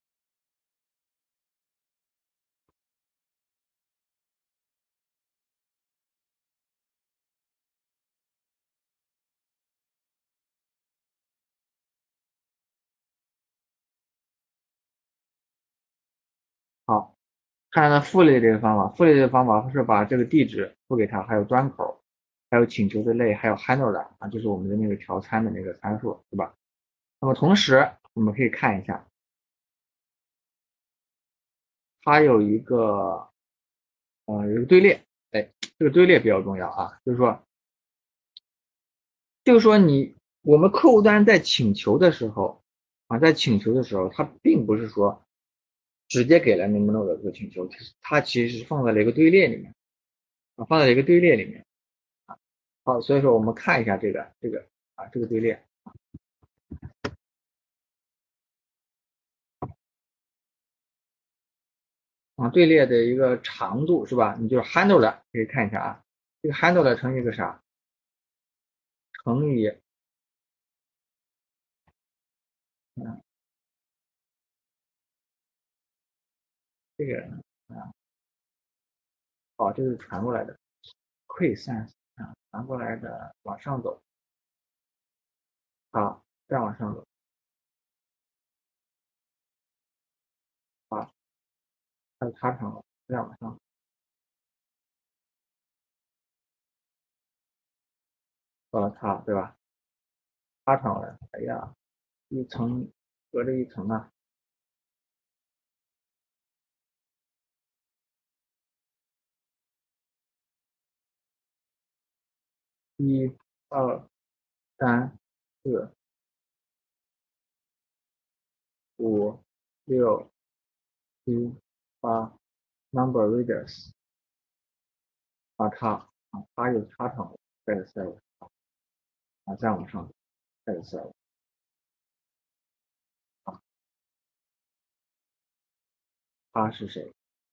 好，看它父类这个方法，父类这个方法是把这个地址付给它，还有端口，还有请求的类，还有 handle 的啊，就是我们的那个调参的那个参数，对吧？那么同时我们可以看一下，它有一个呃有一个队列，哎，这个队列比较重要啊，就是说就是说你我们客户端在请求的时候啊，在请求的时候，它并不是说直接给了 n a m e node 这个请求，它其实是放在了一个队列里面啊，放在了一个队列里面。好，所以说我们看一下这个这个啊这个队列啊队列的一个长度是吧？你就是 handle 的，可以看一下啊，这个 handle 的乘以一个啥？乘以嗯这个啊，好，这是传过来的 quisense 啊，传过来的往上走，好，再往上走，好，它插成了，再往上，到了它对吧？插成了，哎呀，一层隔着一层啊，一、二、三、四、五、六、七、八 number readers。把它啊，它又插成了 get server 啊，再往上 get server 啊，它是谁？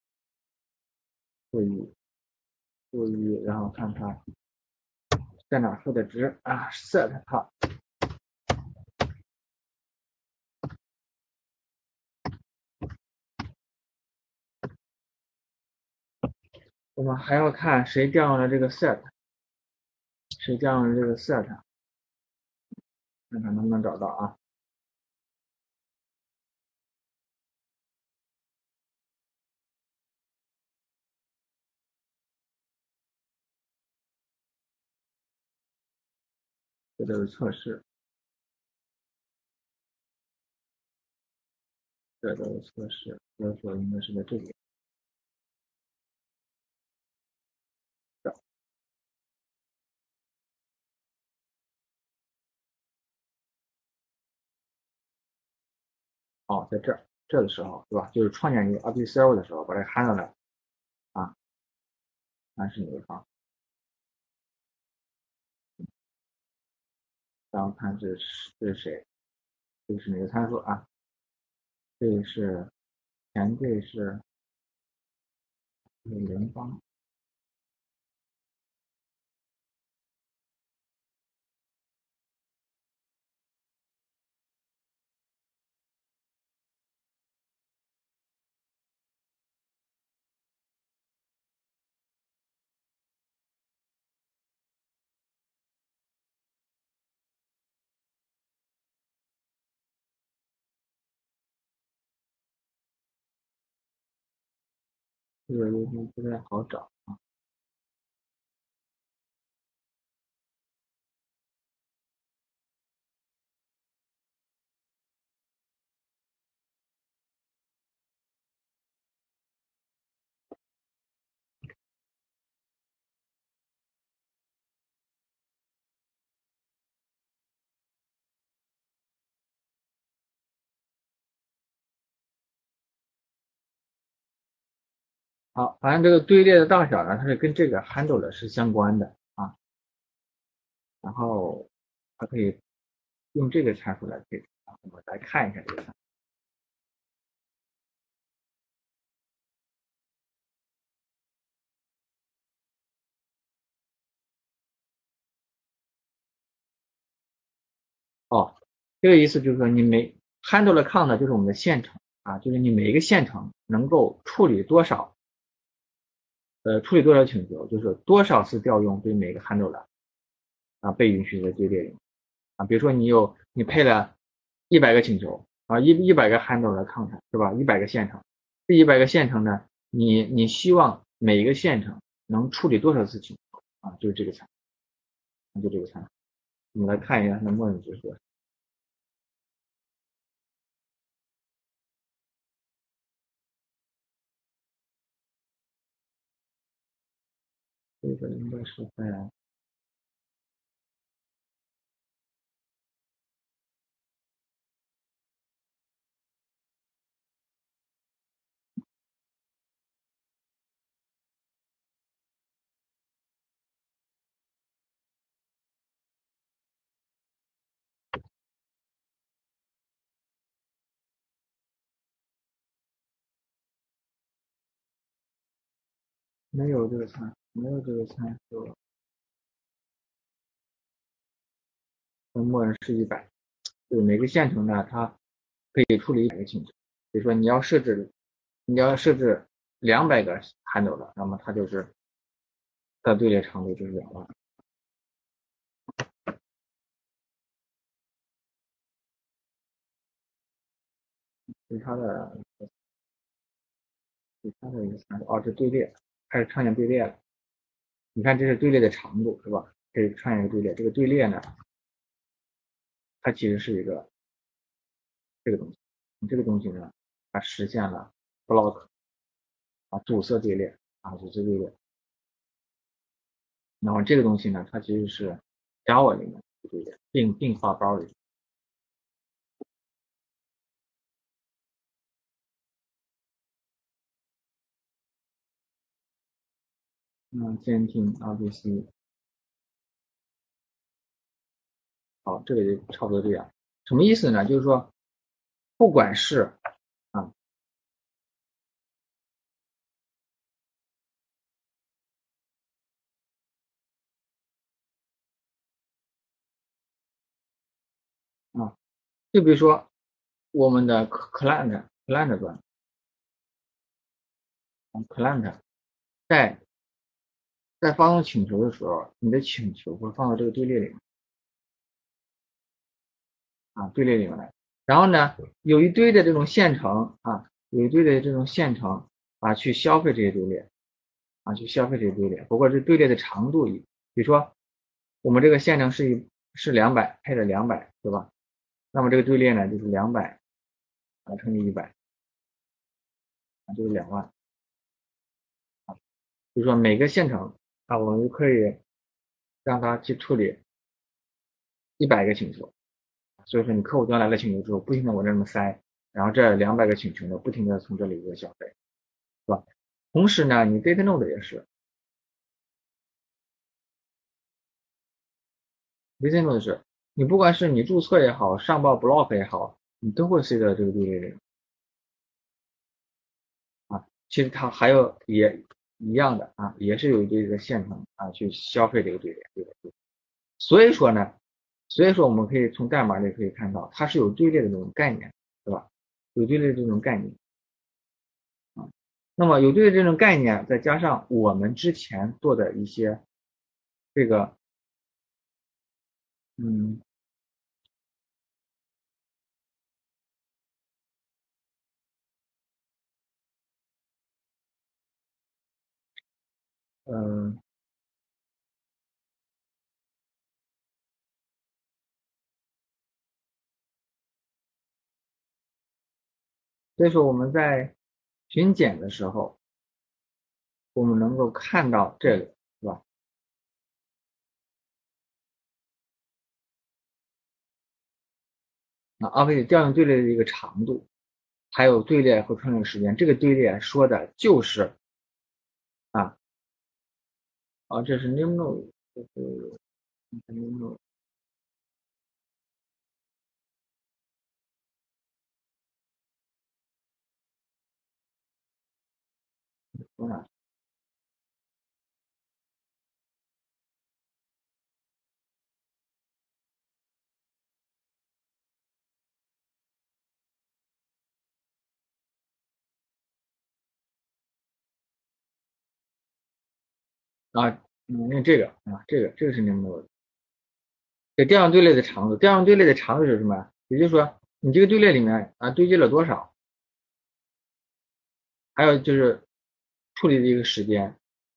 负一，负一，然后看它在哪设的值啊 set 它，我们还要看谁调用了这个 set， 谁调用了这个 set， 看看能不能找到啊。 这都是测试，这都是测试，所以说应该是在这里。哦，在这儿，这的时候是吧？就是创建一个 R B server 的时候，把这 handle 啊，暗示哪个方，然后看这是这是谁，这是哪个参数啊？这是前缀是人方，这个有点不太好找啊。好，反正这个队列的大小呢，它是跟这个 handle 是相关的啊。然后它可以用这个参数来配置啊。我们来看一下这个参数。哦，这个意思就是说，你每 handle 的 count 就是我们的线程啊，就是你每一个线程能够处理多少，呃，处理多少请求，就是多少次调用对每个 handle 的啊被允许的队列里啊。比如说你有你配了一百个请求啊，一一百个 handle 的 count 是吧？一百个线程，这一百个线程呢，你你希望每一个线程能处理多少次请求啊？就是这个参数，就这个参数。我们来看一下它的默认值是。这个应该是在没有这个参数，没有这个参数，默认是一百。就是每个线程呢，它可以处理一百个请求。比如说你要设置，你要设置两百个 handle 的，那么它就是它的队列长度就是两万。其他的其他的一个参数，哦，这队列开始创建队列了。你看这是队列的长度是吧？可以创建一个队列，这个队列呢，它其实是一个这个东西，这个东西呢，它实现了 block 啊堵塞队列啊堵塞队列。然后这个东西呢，它其实是 Java 里面的队列，并并发包里。嗯，监听 R B C， 好，这个就差不多这样。什么意思呢？就是说，不管是啊啊，就比如说我们的 client client 端，client 在在发送请求的时候，你的请求会放到这个队列里面啊，队列里面来。然后呢，有一堆的这种线程啊，有一堆的这种线程啊，去消费这些队列啊，去消费这些队列。不过这队列的长度，比如说我们这个线程是一是两百配的两百，对吧？那么这个队列呢就是两百啊乘以一百啊，就是两万。就是说每个县城啊，我们就可以让他去处理一百个请求。所以说你客户端来了请求之后，不停的往这么塞，然后这两百个请求呢，不停的从这里做消费，是吧？同时呢，你 data node 也是 data node 是，你不管是你注册也好，上报 block 也好，你都会 C 到这个队列里啊。其实它还有也一样的啊，也是有这个线程啊去消费这个队列，对吧？所以说呢，所以说我们可以从代码里可以看到，它是有队列的这种概念，对吧？有队列的这种概念啊。那么有队列这种概念，再加上我们之前做的一些这个，嗯嗯、呃，所以说我们在巡检的时候，我们能够看到这个，是吧？啊，阿飞调用队列的一个长度，还有队列和创建时间，这个队列说的就是啊啊，这是 name node，这是 name node。啊啊，嗯，那这个啊，这个这个是 name node。这调用队列的长度，调用队列的长度是什么？也就是说，你这个队列里面啊堆积了多少，还有就是处理的一个时间，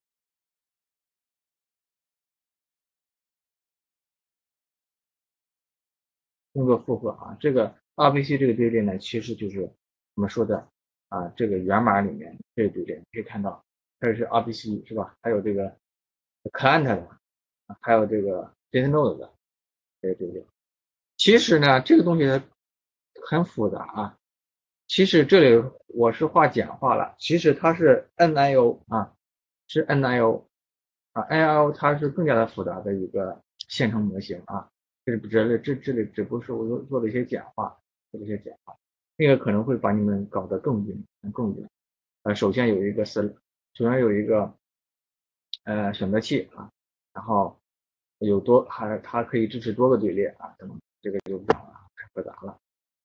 工作负荷啊。这个 R P C 这个队列呢，其实就是我们说的啊，这个源码里面这个队列，你可以看到，这是 R P C 是吧？还有这个 client 的，还有这个 data node 的这个队列。其实呢，这个东西很复杂啊。其实这里我是画简化了，其实它是 N I O 啊，是 N I O 啊，N I O 它是更加的复杂的一个线程模型啊。这里这里这这里只不过是我做做了一些简化，做了一些简化，那个可能会把你们搞得更晕，更晕。呃，首先有一个 s 首先有一个呃选择器啊，然后有多还它可以支持多个队列啊，等这个就不讲了，太复杂了。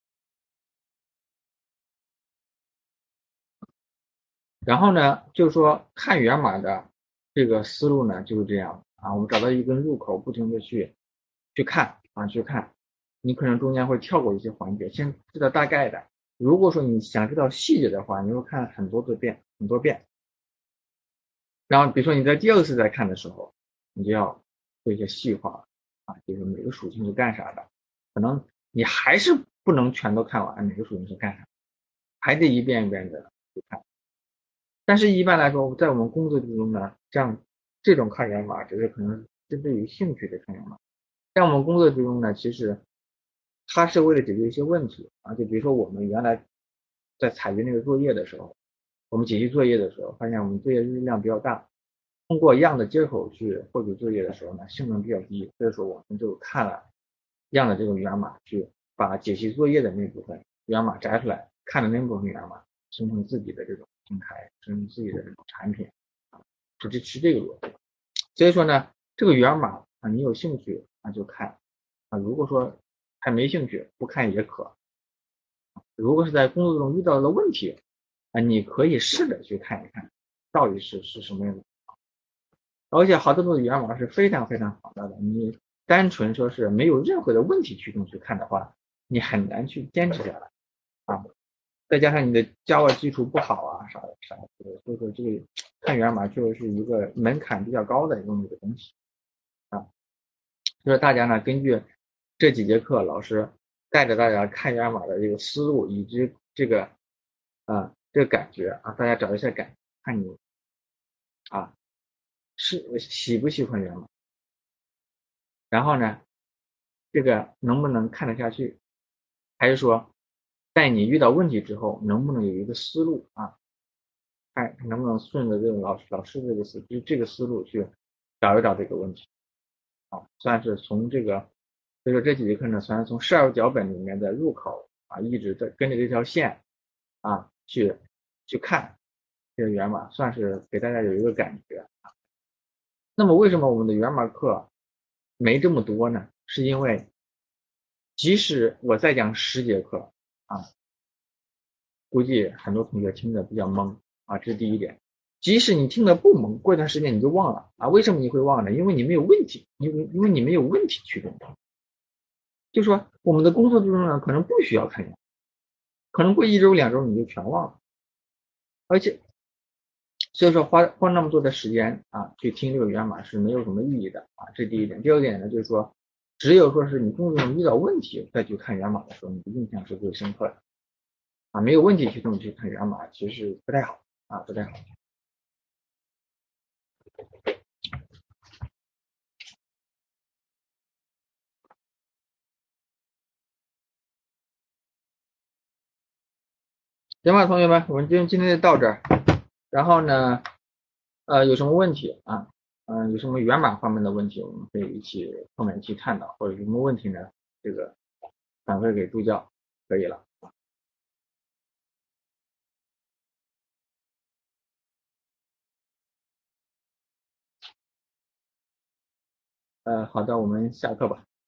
然后呢，就是说看源码的这个思路呢就是这样啊，我们找到一根入口，不停的去去看啊去看，你可能中间会跳过一些环节，先知道大概的。如果说你想知道细节的话，你会看很多个遍，很多遍。然后比如说你在第二次再看的时候，你就要做一些细化啊，就是每个属性是干啥的，可能你还是不能全都看完，每个属性是干啥，还得一遍一遍的去看。但是一般来说，在我们工作之中呢，像这种看源码，只是可能针对于兴趣的看源码。在我们工作之中呢，其实它是为了解决一些问题啊，就比如说我们原来在采集那个作业的时候，我们解析作业的时候，发现我们作业日量比较大，通过样的接口去获取作业的时候呢，性能比较低，所以说我们就看了样的这个源码，去把解析作业的那部分源码摘出来，看了那部分源码，生成自己的这种平台，生成自己的这种产品啊，是这是这个逻辑。所以说呢，这个源码啊，你有兴趣那就看啊，如果说还没兴趣，不看也可。如果是在工作中遇到的问题啊，你可以试着去看一看，到底是是什么样的。而且好多的源码是非常非常好的，你单纯说是没有任何的问题驱动去看的话，你很难去坚持下来啊。再加上你的 Java 基础不好啊，啥的啥的，所以说这个看源码确实是一个门槛比较高的这么一个东西啊。 就是大家呢根据这几节课老师带着大家看源码的这个思路以及这个啊这个感觉啊，大家找一下感，看你啊是喜不喜欢源码，然后呢这个能不能看得下去，还是说在你遇到问题之后能不能有一个思路啊，看能不能顺着这个老师老师这个思就这个思路去找一找这个问题啊，算是从这个所以说这几节课呢，算是从十二个脚本里面的入口啊，一直在跟着这条线啊去去看这个源码，算是给大家有一个感觉。那么为什么我们的源码课没这么多呢？是因为即使我再讲十节课啊，估计很多同学听得比较懵啊，这是第一点。即使你听得不懵，过一段时间你就忘了啊。为什么你会忘呢？因为你没有问题，因为因为你没有问题驱动。就说我们的工作之中呢，可能不需要看源码，可能过一周两周你就全忘了，而且所以说花花那么多的时间啊去听这个源码是没有什么意义的啊，这是第一点。第二点呢，就是说只有说是你工作中遇到问题再去看源码的时候，你的印象是最深刻的啊，没有问题驱动去看源码其实不太好啊，不太好。行吧，同学们，我们今天今天就到这儿。然后呢，呃，有什么问题啊？嗯、呃，有什么源码方面的问题，我们可以一起后面去探讨，或者有什么问题呢？这个反馈给助教可以了。呃，好的，我们下课吧。